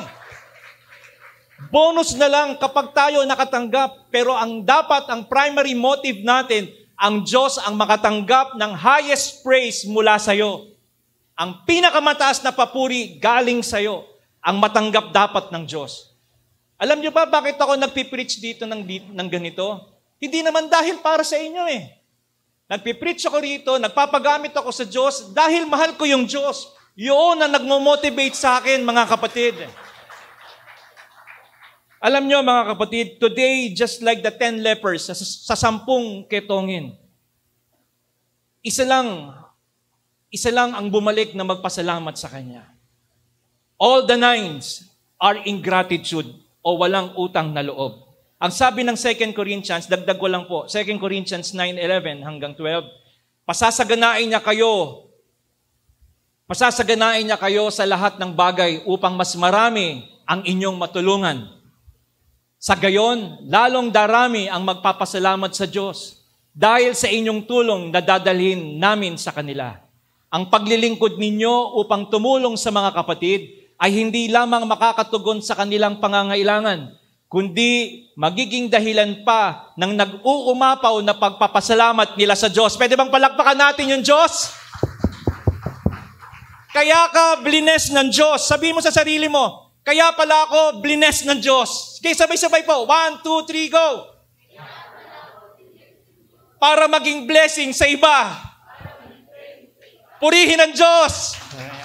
S2: Bonus na lang kapag tayo nakatanggap. Pero ang dapat, ang primary motive natin, ang Diyos ang makatanggap ng highest praise mula sa iyo. Ang pinakamataas na papuri galing sa iyo. Ang matanggap dapat ng Diyos. Alam niyo ba bakit ako nagpipreach dito ng ganito? Hindi naman dahil para sa inyo eh. Nagpipreach ako rito, nagpapagamit ako sa Diyos dahil mahal ko yung Diyos. Yun ang nagmo-motivate sa akin, mga kapatid. Alam niyo, mga kapatid, today, just like the 10 lepers sa 10 ketongin, isa lang ang bumalik na magpasalamat sa Kanya. All the 9 are ingratitude o walang utang na loob. Ang sabi ng 2 Corinthians, dagdag ko lang po, 2 Corinthians 9:11 hanggang 12, pasasaganain niya kayo sa lahat ng bagay upang mas marami ang inyong matulungan. Sa gayon, lalong darami ang magpapasalamat sa Diyos dahil sa inyong tulong na dadalhin namin sa kanila. Ang paglilingkod ninyo upang tumulong sa mga kapatid ay hindi lamang makakatugon sa kanilang pangangailangan, kundi magiging dahilan pa ng nag-uumapaw na pagpapasalamat nila sa Diyos. Pwede bang palakpakan natin yung Diyos? Kaya ka blines ng Diyos. Sabihin mo sa sarili mo, kaya pala ako blines ng Diyos. Okay, sabay-sabay po. 1, 2, 3, go! Para maging blessing sa iba. Purihin ang Diyos.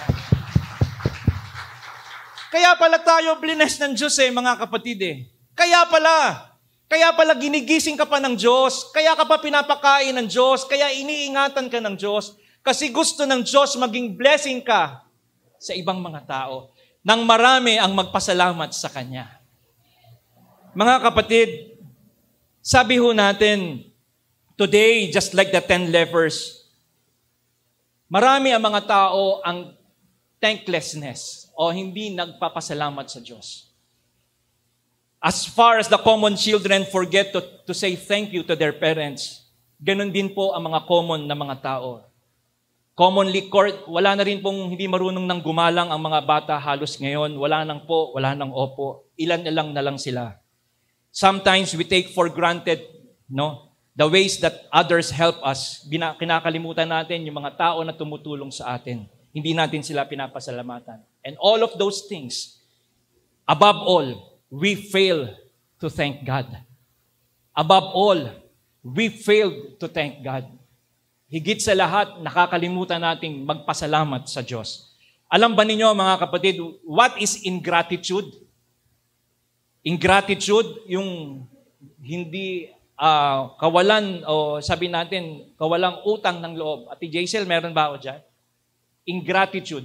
S2: Kaya pala tayo blines ng Diyos mga kapatid Kaya pala ginigising ka pa ng Diyos. Kaya ka pa pinapakain ng Diyos. Kaya iniingatan ka ng Diyos. Kasi gusto ng Diyos maging blessing ka sa ibang mga tao. Nang marami ang magpasalamat sa Kanya. Mga kapatid, sabi ho natin, today, just like the 10 lepers, marami ang mga tao ang thanklessness o hindi nagpapasalamat sa Diyos. As far as the common children forget to say thank you to their parents, ganun din po ang mga common na mga tao. Commonly, wala na rin pong hindi marunong nang gumalang ang mga bata halos ngayon. Wala nang po, wala nang opo. Ilan na lang sila. Sometimes we take for granted the ways that others help us. Kinakalimutan natin yung mga tao na tumutulong sa atin. Hindi natin sila pinapasalamatan. And all of those things, above all, we fail to thank God. Above all, we failed to thank God. Higit sa lahat, nakakalimutan nating magpasalamat sa Diyos. Alam ba ninyo, mga kapatid, what is ingratitude? Ingratitude, yung hindi kawalan, o sabi natin, kawalang utang ng loob. Ate Jaisel, meron ba ako dyan? Ingratitude.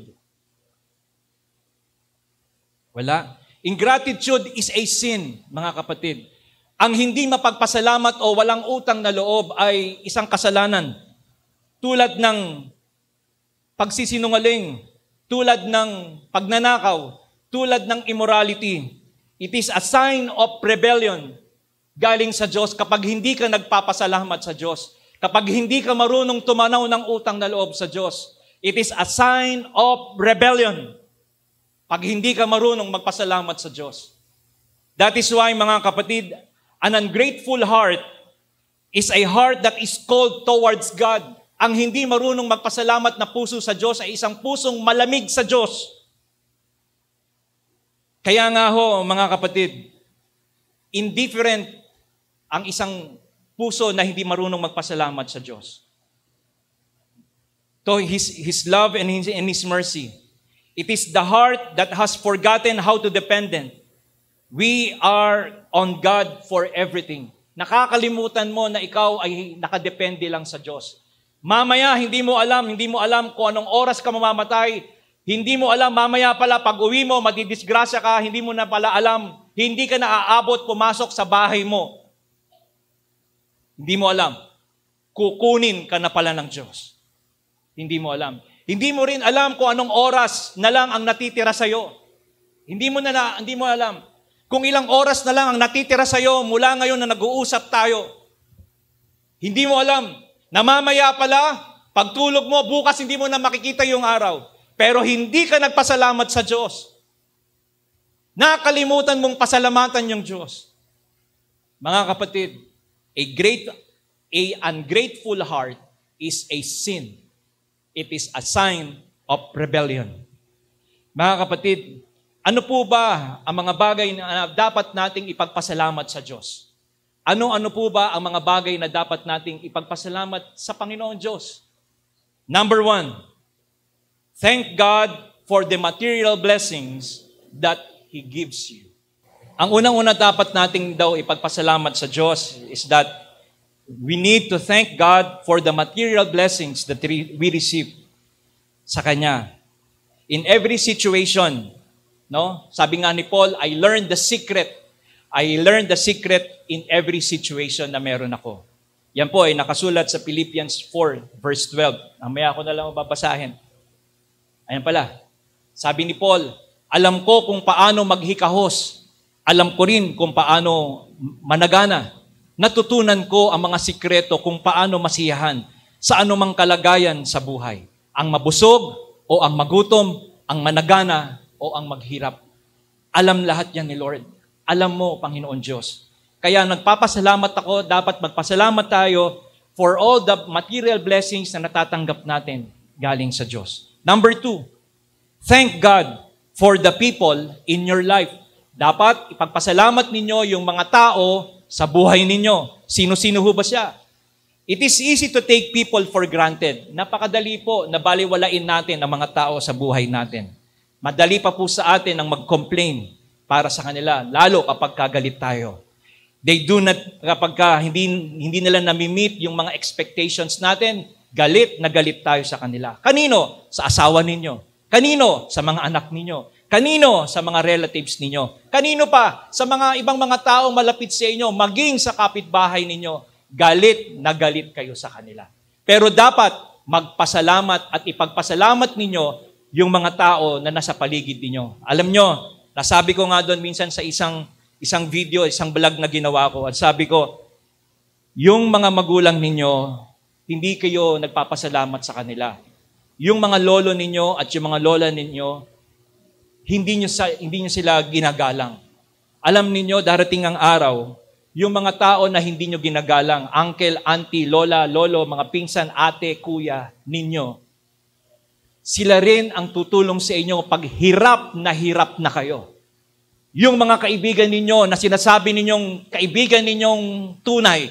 S2: Wala. Ingratitude is a sin, mga kapatid. Ang hindi mapagpasalamat o walang utang na loob ay isang kasalanan. Tulad ng pagsisinungaling, tulad ng pagnanakaw, tulad ng immorality. It is a sign of rebellion galing sa Diyos kapag hindi ka nagpapasalamat sa Diyos. Kapag hindi ka marunong tumanaw ng utang na loob sa Diyos. It is a sign of rebellion. Pag hindi ka marunong magpasalamat sa Diyos. That is why, mga kapatid, an ungrateful heart is a heart that is cold towards God. Ang hindi marunong magpasalamat na puso sa Diyos ay isang pusong malamig sa Diyos. Kaya nga ho, mga kapatid, indifferent ang isang puso na hindi marunong magpasalamat sa Diyos. To His love and His mercy. It is the heart that has forgotten how to dependent. We are on God for everything. Nakakalimutan mo na ikaw ay nakadepende lang sa Diyos. Mamaya, hindi mo alam kung anong oras ka mamamatay. Hindi mo alam, mamaya pala, pag uwi mo, madidisgrasya ka, hindi mo na pala alam. Hindi ka na aabot, pumasok sa bahay mo. Hindi mo alam. Kukunin ka na pala ng Diyos. Hindi mo alam. Hindi mo rin alam kung anong oras na lang ang natitira sa'yo. Hindi mo alam. Kung ilang oras na lang ang natitira sa'yo mula ngayon na nag-uusap tayo. Hindi mo alam. Namamaya pala, pagtulog mo, bukas hindi mo na makikita yung araw. Pero hindi ka nagpasalamat sa Diyos. Nakalimutan mong pasalamatan yung Diyos. Mga kapatid, a ungrateful heart is a sin. It is a sign of rebellion. Mga kapatid, ano po ba ang mga bagay na dapat nating ipagpasalamat sa Diyos? Ano po ba ang mga bagay na dapat nating ipagpasalamat sa Panginoong Diyos? Number 1, thank God for the material blessings that He gives you. Ang unang-una dapat nating daw ipagpasalamat sa Diyos is that we need to thank God for the material blessings that we receive sa Kanya. In every situation, no? Sabi nga ni Paul, I learned the secret in every situation na meron ako. Yan po ay nakasulat sa Philippians 4 verse 12. Mamaya ko na lang babasahin. Ayan pala. Sabi ni Paul, alam ko kung paano maghikahos. Alam ko rin kung paano managana. Natutunan ko ang mga sikreto kung paano masiyahan sa anumang kalagayan sa buhay. Ang mabusog o ang magutom, ang managana o ang maghirap. Alam lahat yan ni Lord. Alam mo, Panginoon Diyos. Kaya nagpapasalamat ako, dapat magpasalamat tayo for all the material blessings na natatanggap natin galing sa Diyos. Number 2, thank God for the people in your life. Dapat ipagpasalamat ninyo yung mga tao sa buhay ninyo. Sino-sino ho ba siya? It is easy to take people for granted. Napakadali po na baliwalain natin ang mga tao sa buhay natin. Madali pa po sa atin ang mag-complain para sa kanila, lalo kapag kagalit tayo. They do not, kapag hindi nila nami-meet yung mga expectations natin, galit na galit tayo sa kanila. Kanino? Sa asawa ninyo. Kanino? Sa mga anak ninyo. Kanino? Sa mga relatives ninyo. Kanino pa? Sa mga ibang mga taong malapit sa inyo, maging sa kapitbahay ninyo. Galit na galit kayo sa kanila. Pero dapat magpasalamat at ipagpasalamat ninyo yung mga tao na nasa paligid ninyo. Alam nyo, nasabi ko nga doon minsan sa isang video, isang vlog na ginawa ko, at sabi ko, yung mga magulang ninyo, hindi kayo nagpapasalamat sa kanila. Yung mga lolo ninyo at yung mga lola ninyo, hindi nyo sila ginagalang. Alam ninyo, darating ang araw, yung mga tao na hindi nyo ginagalang, uncle, auntie, lola, lolo, mga pinsan, ate, kuya ninyo, sila rin ang tutulong sa inyo pag hirap na kayo. Yung mga kaibigan ninyo na sinasabi ninyong kaibigan ninyong tunay,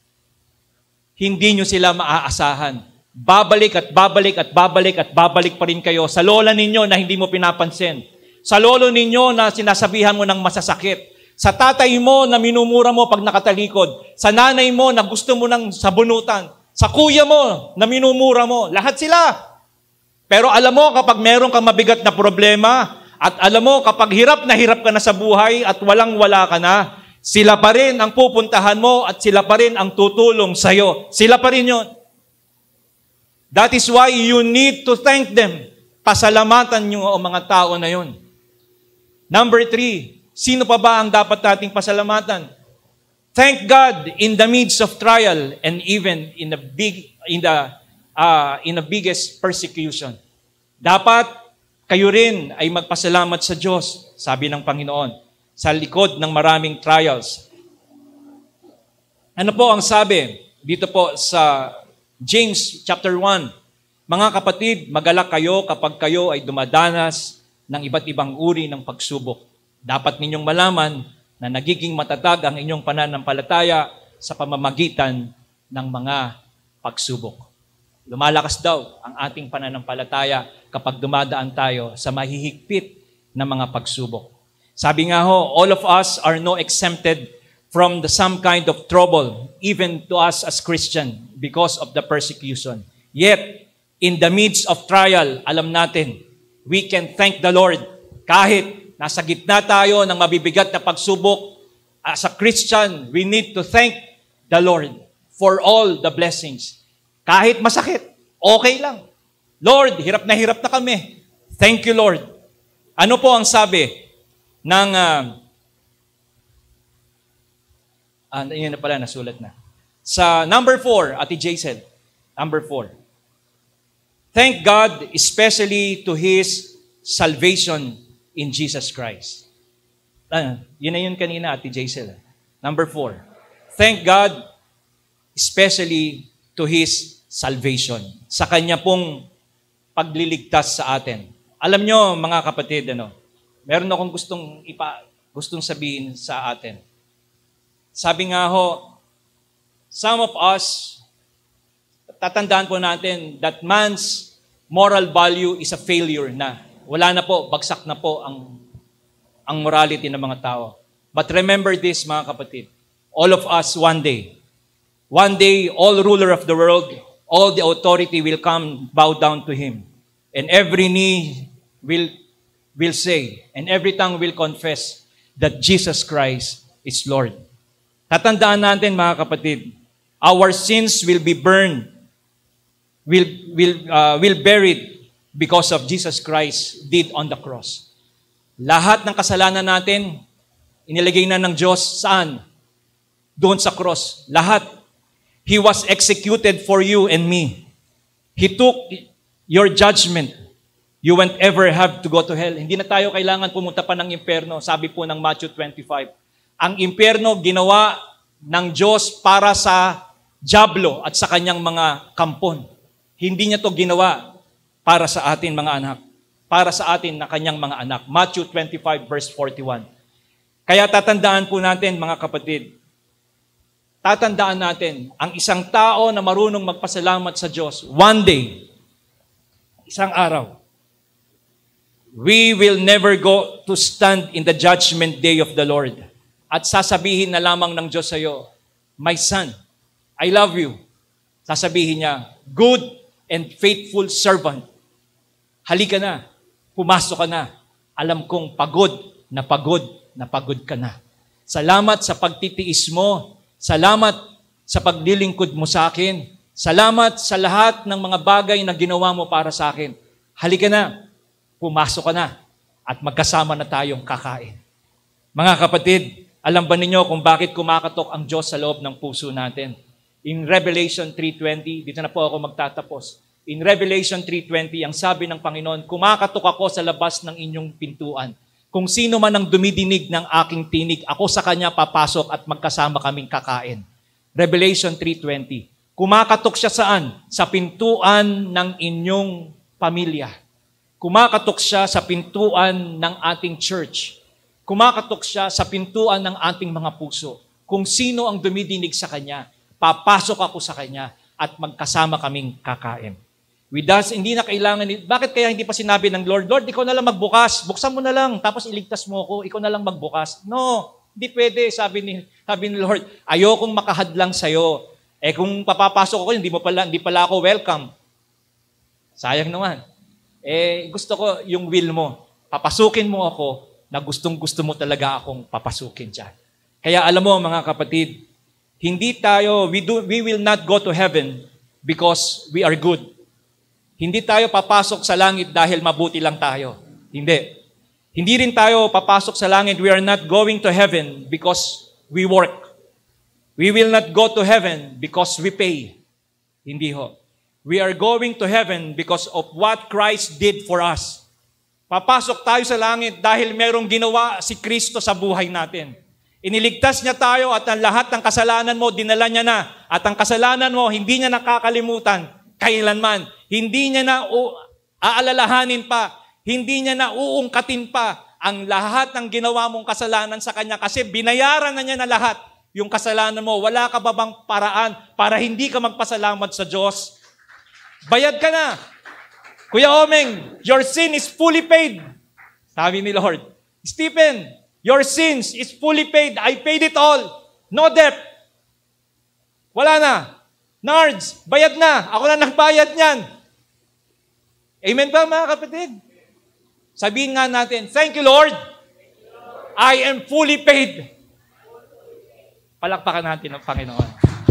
S2: hindi nyo sila maaasahan. Babalik at babalik at babalik at babalik pa rin kayo sa lola ninyo na hindi mo pinapansin. Sa lolo ninyo na sinasabihan mo ng masasakit. Sa tatay mo na minumura mo pag nakatalikod. Sa nanay mo na gusto mo ng sabunutan. Sa kuya mo na minumura mo. Lahat sila. Pero alam mo kapag meron kang mabigat na problema at alam mo kapag hirap ka na sa buhay at walang-wala ka na, sila pa rin ang pupuntahan mo at sila pa rin ang tutulong sa'yo. Sila pa rin yun. That is why you need to thank them. Pasalamatan nyo ang mga tao na yun. Number 3, sino pa ba ang dapat nating pasalamatan? Thank God in the midst of trial and even in the biggest persecution. Dapat kayo rin ay magpasalamat sa Diyos, sabi ng Panginoon, sa likod ng maraming trials. Ano po ang sabi dito po sa James chapter 1? Mga kapatid, magalak kayo kapag kayo ay dumadanas ng iba't ibang uri ng pagsubok. Dapat ninyong malaman na nagiging matatag ang inyong pananampalataya sa pamamagitan ng mga pagsubok. Lumalakas daw ang ating pananampalataya kapag dumadaan tayo sa mahihigpit na mga pagsubok. Sabi nga ho, all of us are no exempted from some kind of trouble, even to us as Christian, because of the persecution. Yet, in the midst of trial, alam natin, we can thank the Lord. Kahit nasa gitna tayo ng mabibigat na pagsubok, as a Christian, we need to thank the Lord for all the blessings. Kahit masakit, okay lang. Lord, hirap na kami. Thank you, Lord. Ano po ang sabi ng... yun na pala, nasulat na. Sa number 4, Ate Jaisel, number 4. Thank God especially to His salvation in Jesus Christ. Yun na yun kanina, Ate Jaisel. Number 4. Thank God especially to His salvation. Sa Kanya pong pagliligtas sa atin. Alam nyo, mga kapatid, meron akong gustong sabihin sa atin. Sabi nga ho, some of us, tatandaan po natin that man's moral value is a failure na. Wala na po, bagsak na po ang morality ng mga tao. But remember this, mga kapatid. All of us one day, all ruler of the world, all the authority will come, bow down to Him. And every knee will say, and every tongue will confess that Jesus Christ is Lord. Tatandaan natin, mga kapatid, our sins will be burned, will buried because of Jesus Christ did on the cross. Lahat ng kasalanan natin, inilagay na ng Diyos saan? Doon sa cross. Lahat. He was executed for you and me. He took your judgment. You won't ever have to go to hell. Hindi na tayo kailangan pumunta pa ng impyerno. Sabi po ng Matthew 25. Ang impyerno ginawa ng Diyos para sa dyablo at sa kanyang mga kampon. Hindi niya to ginawa para sa atin mga anak. Para sa atin na kanyang mga anak. Matthew 25 verse 41. Kaya tatandaan po natin, mga kapatid, tatandaan natin, ang isang tao na marunong magpasalamat sa Diyos, one day, isang araw, we will never go to stand in the judgment day of the Lord. At sasabihin na lamang ng Diyos sa iyo, my son, I love you. Sasabihin niya, good and faithful servant. Halika na, pumasok ka na. Alam kong pagod ka na. Salamat sa pagtitiis mo. Salamat sa paglilingkod mo sa akin. Salamat sa lahat ng mga bagay na ginawa mo para sa akin. Halika na, pumasok ka na, at magkasama na tayong kakain. Mga kapatid, alam ba ninyo kung bakit kumakatok ang Diyos sa loob ng puso natin? In Revelation 3:20, dito na po ako magtatapos. In Revelation 3:20, ang sabi ng Panginoon, kumakatok ako sa labas ng inyong pintuan. Kung sino man ang dumidinig ng aking tinig, ako sa kanya papasok at magkasama kaming kakain. Revelation 3:20. Kumakatok siya saan? Sa pintuan ng inyong pamilya. Kumakatok siya sa pintuan ng ating church. Kumakatok siya sa pintuan ng ating mga puso. Kung sino ang dumidinig sa Kanya, papasok ako sa Kanya at magkasama kaming kakain. With us, hindi na kailangan, bakit kaya hindi pa sinabi ng Lord, Lord, ikaw na lang magbukas, buksan mo na lang, tapos iligtas mo ako, ikaw na lang magbukas. No, hindi pwede, sabi ni Lord, ayokong makahadlang sa'yo. Kung papapasok ako, hindi pala ako welcome. Sayang naman. Gusto ko yung will mo. Papasukin mo ako na gustong-gusto mo talaga akong papasukin dyan. Kaya alam mo, mga kapatid, we will not go to heaven because we are good. Hindi tayo papasok sa langit dahil mabuti lang tayo. Hindi. Hindi rin tayo papasok sa langit. We are not going to heaven because we work. We will not go to heaven because we pay. Hindi ho. We are going to heaven because of what Christ did for us. Papasok tayo sa langit dahil merong ginawa si Kristo sa buhay natin. Iniligtas niya tayo at ang lahat ng kasalanan mo, dinala niya na. At ang kasalanan mo, hindi niya nakakalimutan kailanman. Hindi niya na aalalahanin pa. Hindi niya na uungkatin pa ang lahat ng ginawa mong kasalanan sa Kanya. Kasi binayaran na niya na lahat yung kasalanan mo. Wala ka ba bang paraan para hindi ka magpasalamat sa Diyos? Bayad ka na. Kuya Omeng, your sin is fully paid. Sabi ni Lord. Stephen, your sins is fully paid. I paid it all. No debt. Wala na. Nards, bayad na. Ako na nagbayad niyan. Amen ba mga kapatid? Sabihin nga natin, thank you Lord. I am fully paid. Palakpakan natin ang Panginoon.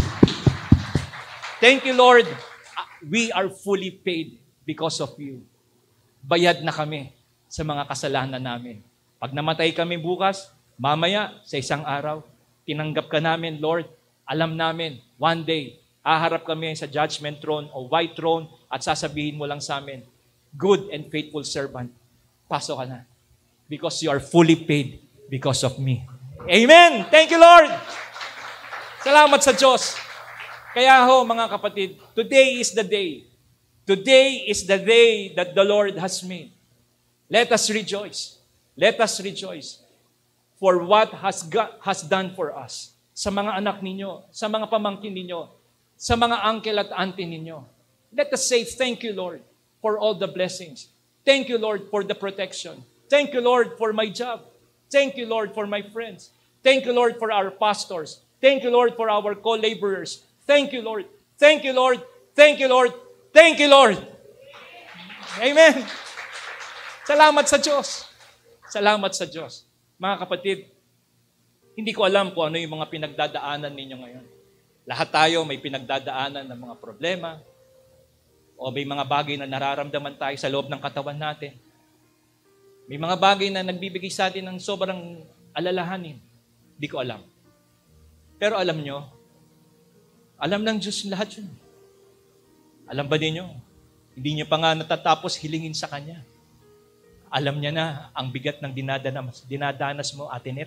S2: Thank you Lord. We are fully paid because of you. Bayad na kami sa mga kasalanan namin. Pag namatay kami bukas, mamaya sa isang araw, tinanggap ka namin, Lord. Alam namin, one day, haharap kami sa judgment throne o white throne at sasabihin mo lang sa amin, good and faithful servant, pasok ka na. Because you are fully paid because of me. Amen! Thank you, Lord! Salamat sa Diyos. Kaya ho, mga kapatid, today is the day. Today is the day that the Lord has made. Let us rejoice. Let us rejoice for what God has done for us. Sa mga anak ninyo, sa mga pamangkin ninyo, sa mga uncle at auntie ninyo. Let us say, thank you, Lord, for all the blessings. Thank you, Lord, for the protection. Thank you, Lord, for my job. Thank you, Lord, for my friends. Thank you, Lord, for our pastors. Thank you, Lord, for our co-laborers. Thank you, Lord. Thank you, Lord. Thank you, Lord. Thank you, Lord. Amen. Salamat sa Diyos. Salamat sa Diyos. Mga kapatid, hindi ko alam kung ano yung mga pinagdadaanan ninyo ngayon. Lahat tayo may pinagdadaanan ng mga problema o may mga bagay na nararamdaman tayo sa loob ng katawan natin. May mga bagay na nagbibigay sa atin ng sobrang alalahanin. Hindi ko alam. Pero alam nyo, alam ng Diyos lahat yun. Alam ba ninyo? Hindi niyo pa nga natatapos hilingin sa Kanya. Alam niya na ang bigat ng dinadanas mo, Ate Net.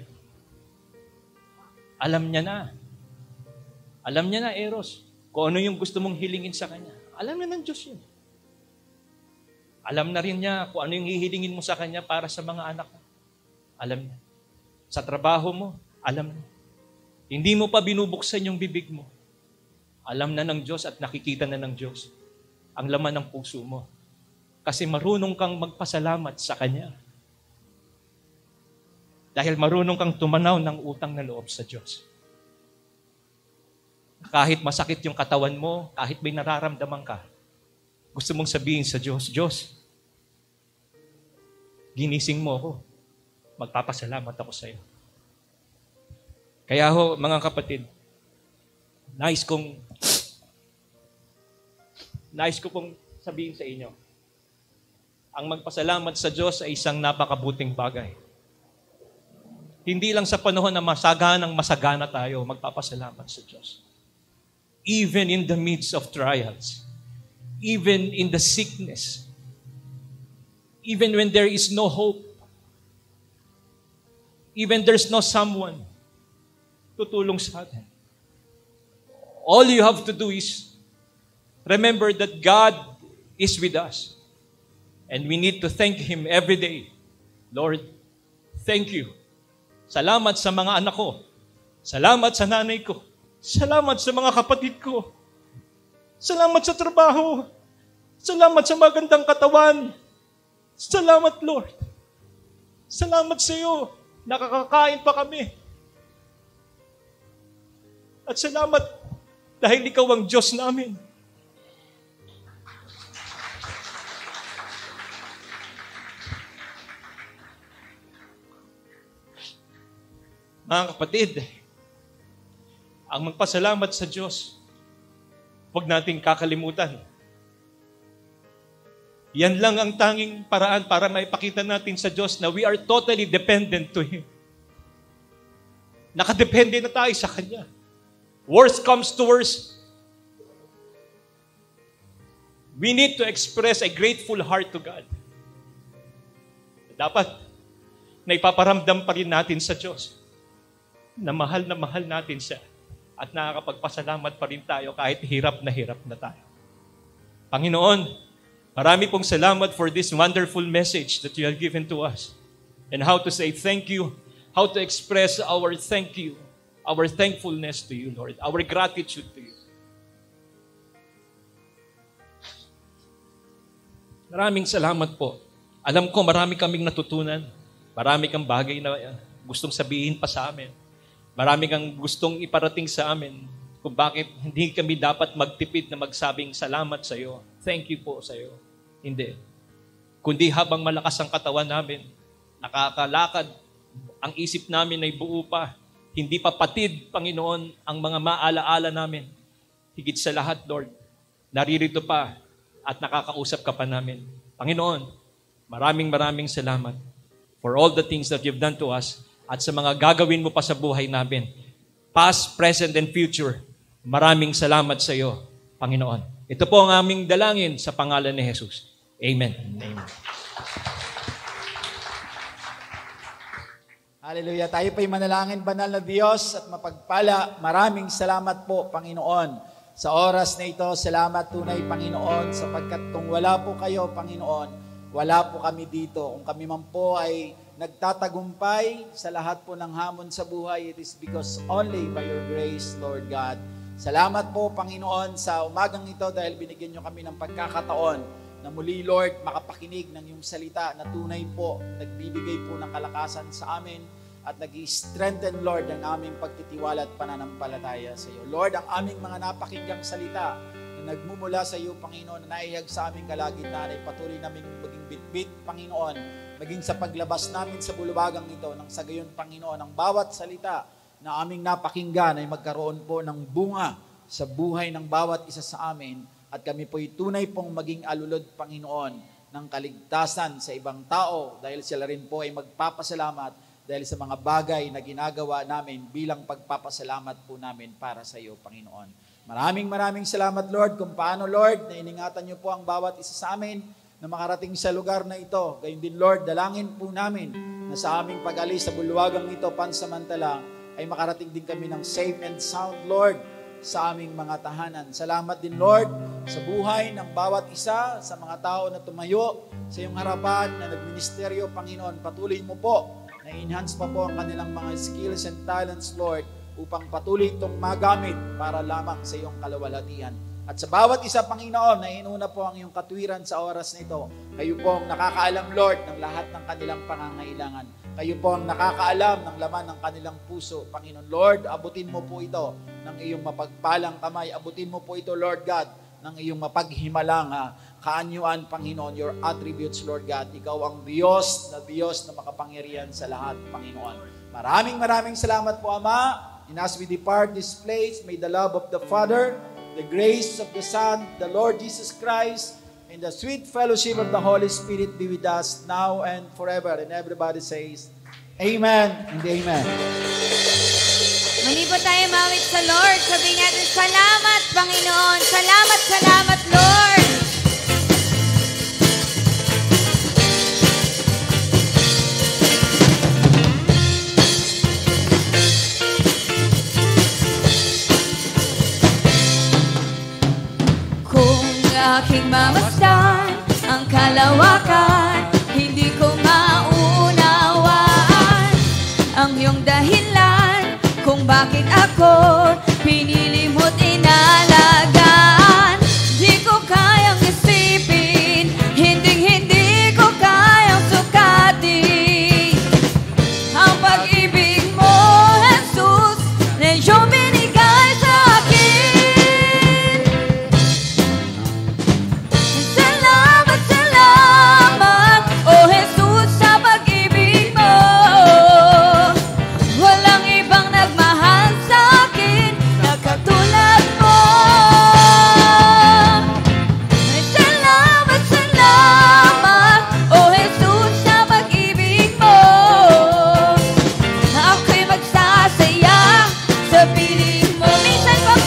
S2: Alam niya na. Alam niya na, Eros, kung ano yung gusto mong hilingin sa Kanya. Alam na ng Diyos yun. Alam na rin niya kung ano yung hihilingin mo sa Kanya para sa mga anak mo. Alam niya. Sa trabaho mo, alam niya. Hindi mo pa binubuksan yung bibig mo. Alam na ng Diyos at nakikita na ng Diyos ang laman ng puso mo. Kasi marunong kang magpasalamat sa Kanya. Dahil marunong kang tumanaw ng utang na loob sa Diyos. Kahit masakit yung katawan mo, kahit may nararamdaman ka, gusto mong sabihin sa Diyos, Diyos, ginising mo ako. Magpapasalamat ako sa iyo. Kaya ho, mga kapatid, nais ko pong sabihin sa inyo, ang magpasalamat sa Diyos ay isang napakabuting bagay. Hindi lang sa panahon na masagana tayo, magpapasalamat sa Diyos. Even in the midst of trials, even in the sickness, even when there is no hope, even there's no someone tutulong sa atin. All you have to do is remember that God is with us. And we need to thank Him every day. Lord, thank you. Salamat sa mga anak ko. Salamat sa nanay ko. Salamat sa mga kapatid ko. Salamat sa trabaho. Salamat sa magandang katawan. Salamat, Lord. Salamat sa iyo. Nakakakain pa kami. At salamat dahil ikaw ang Diyos namin. Mga kapatid, ang magpasalamat sa Diyos, huwag nating kakalimutan. Yan lang ang tanging paraan para maipakita natin sa Diyos na we are totally dependent to Him. Nakadepende na tayo sa Kanya. Worst comes to worst.
S5: We need to express a grateful heart to God. Dapat na ipaparamdam pa rin natin sa Diyos na mahal natin siya at nakakapagpasalamat pa rin tayo kahit hirap na tayo. Panginoon, marami pong salamat for this wonderful message that you have given to us and how to say thank you, how to express our thank you, our thankfulness to you, Lord, our gratitude to you. Maraming salamat po. Alam ko marami kaming natutunan. Marami kang bagay na gustong sabihin pa sa amin. Marami kang gustong iparating sa amin kung bakit hindi kami dapat magtipid na magsabing salamat sa iyo. Thank you po sa iyo. Hindi. Kundi habang malakas ang katawan namin, nakakalakad, ang isip namin ay buo pa, hindi pa patid, Panginoon, ang mga maalaala namin. Higit sa lahat, Lord, naririto pa at nakakausap ka pa namin. Panginoon, maraming salamat for all the things that you've done to us at sa mga gagawin mo pa sa buhay namin. Past, present, and future, maraming salamat sa iyo, Panginoon. Ito po ang aming dalangin sa pangalan ni Jesus. Amen. Amen.
S6: Hallelujah. Tayo pa'y manalangin, banal na Diyos at mapagpala. Maraming salamat po, Panginoon. Sa oras na ito, salamat tunay, Panginoon, sapagkat kung wala po kayo, Panginoon, wala po kami dito. Kung kami man po ay nagtatagumpay sa lahat po ng hamon sa buhay, it is because only by your grace, Lord God. Salamat po, Panginoon, sa umagang ito dahil binigyan nyo kami ng pagkakataon na muli, Lord, makapakinig ng iyong salita na tunay po, nagbibigay po ng kalakasan sa amin at nag-i-strengthen, Lord, ang aming pagtitiwala at pananampalataya sa iyo. Lord, ang aming mga napakinggang salita na nagmumula sa iyo, Panginoon, na naihag sa aming kalagitnaan ay patuloy namin maging bitbit, Panginoon, maging sa paglabas namin sa bulubagang ito, nang sa gayon, Panginoon, ang bawat salita na aming napakinggan ay magkaroon po ng bunga sa buhay ng bawat isa sa amin at kami po'y tunay pong maging alulod, Panginoon, ng kaligtasan sa ibang tao dahil sila rin po ay magpapasalamat dahil sa mga bagay na ginagawa namin bilang pagpapasalamat po namin para sa iyo, Panginoon. Maraming salamat, Lord, kung paano, Lord, na iningatan niyo po ang bawat isa sa amin na makarating sa lugar na ito. Gayun din, Lord, dalangin po namin na sa aming pag-alis sa bulwagang ito pansamantala ay makarating din kami ng safe and sound, Lord, sa aming mga tahanan. Salamat din, Lord, sa buhay ng bawat isa, sa mga tao na tumayo sa iyong harapan na nagministeryo, Panginoon. Patuloy mo po na enhance pa po ang kanilang mga skills and talents, Lord, upang patuloy itong magamit para lamang sa iyong kalawalhatian. At sa bawat isa, Panginoon, na inuna po ang iyong katwiran sa oras na ito. Kayo po ang nakakaalam, Lord, ng lahat ng kanilang pangangailangan. Kayo po ang nakakaalam ng laman ng kanilang puso, Panginoon. Lord, abutin mo po ito ng iyong mapagpalang kamay. Abutin mo po ito, Lord God, ng iyong mapaghimalang kaanyuan, Panginoon, your attributes, Lord God. Ikaw ang Diyos na makapangyarihan sa lahat, Panginoon. Maraming salamat po, Ama. And as we depart this place, may the love of the Father, the grace of the Son, the Lord Jesus Christ, and the sweet fellowship of the Holy Spirit be with us now and forever. And everybody says, Amen and Amen.
S1: Muli po tayo mawit sa Lord. Sabihin natin, salamat, Panginoon. Salamat, Lord. Kung aking mamasdan ang kalawakan, hindi ko maunawaan ang iyong dahilan kung bakit ako pinili mo't inalagaan. Di ko kayang isipin, hindi ko kayang sukatin ang pag-ibig mo, Jesus, na iyong binigay sa akin. Salamat, oh Jesus, sa pag-ibig mo. Walang ibang nagmahal sa akin na katulad mo. Salamat, oh Jesus, sa pag-ibig mo. Ako'y magsasaya sa piling mo. Minsan pag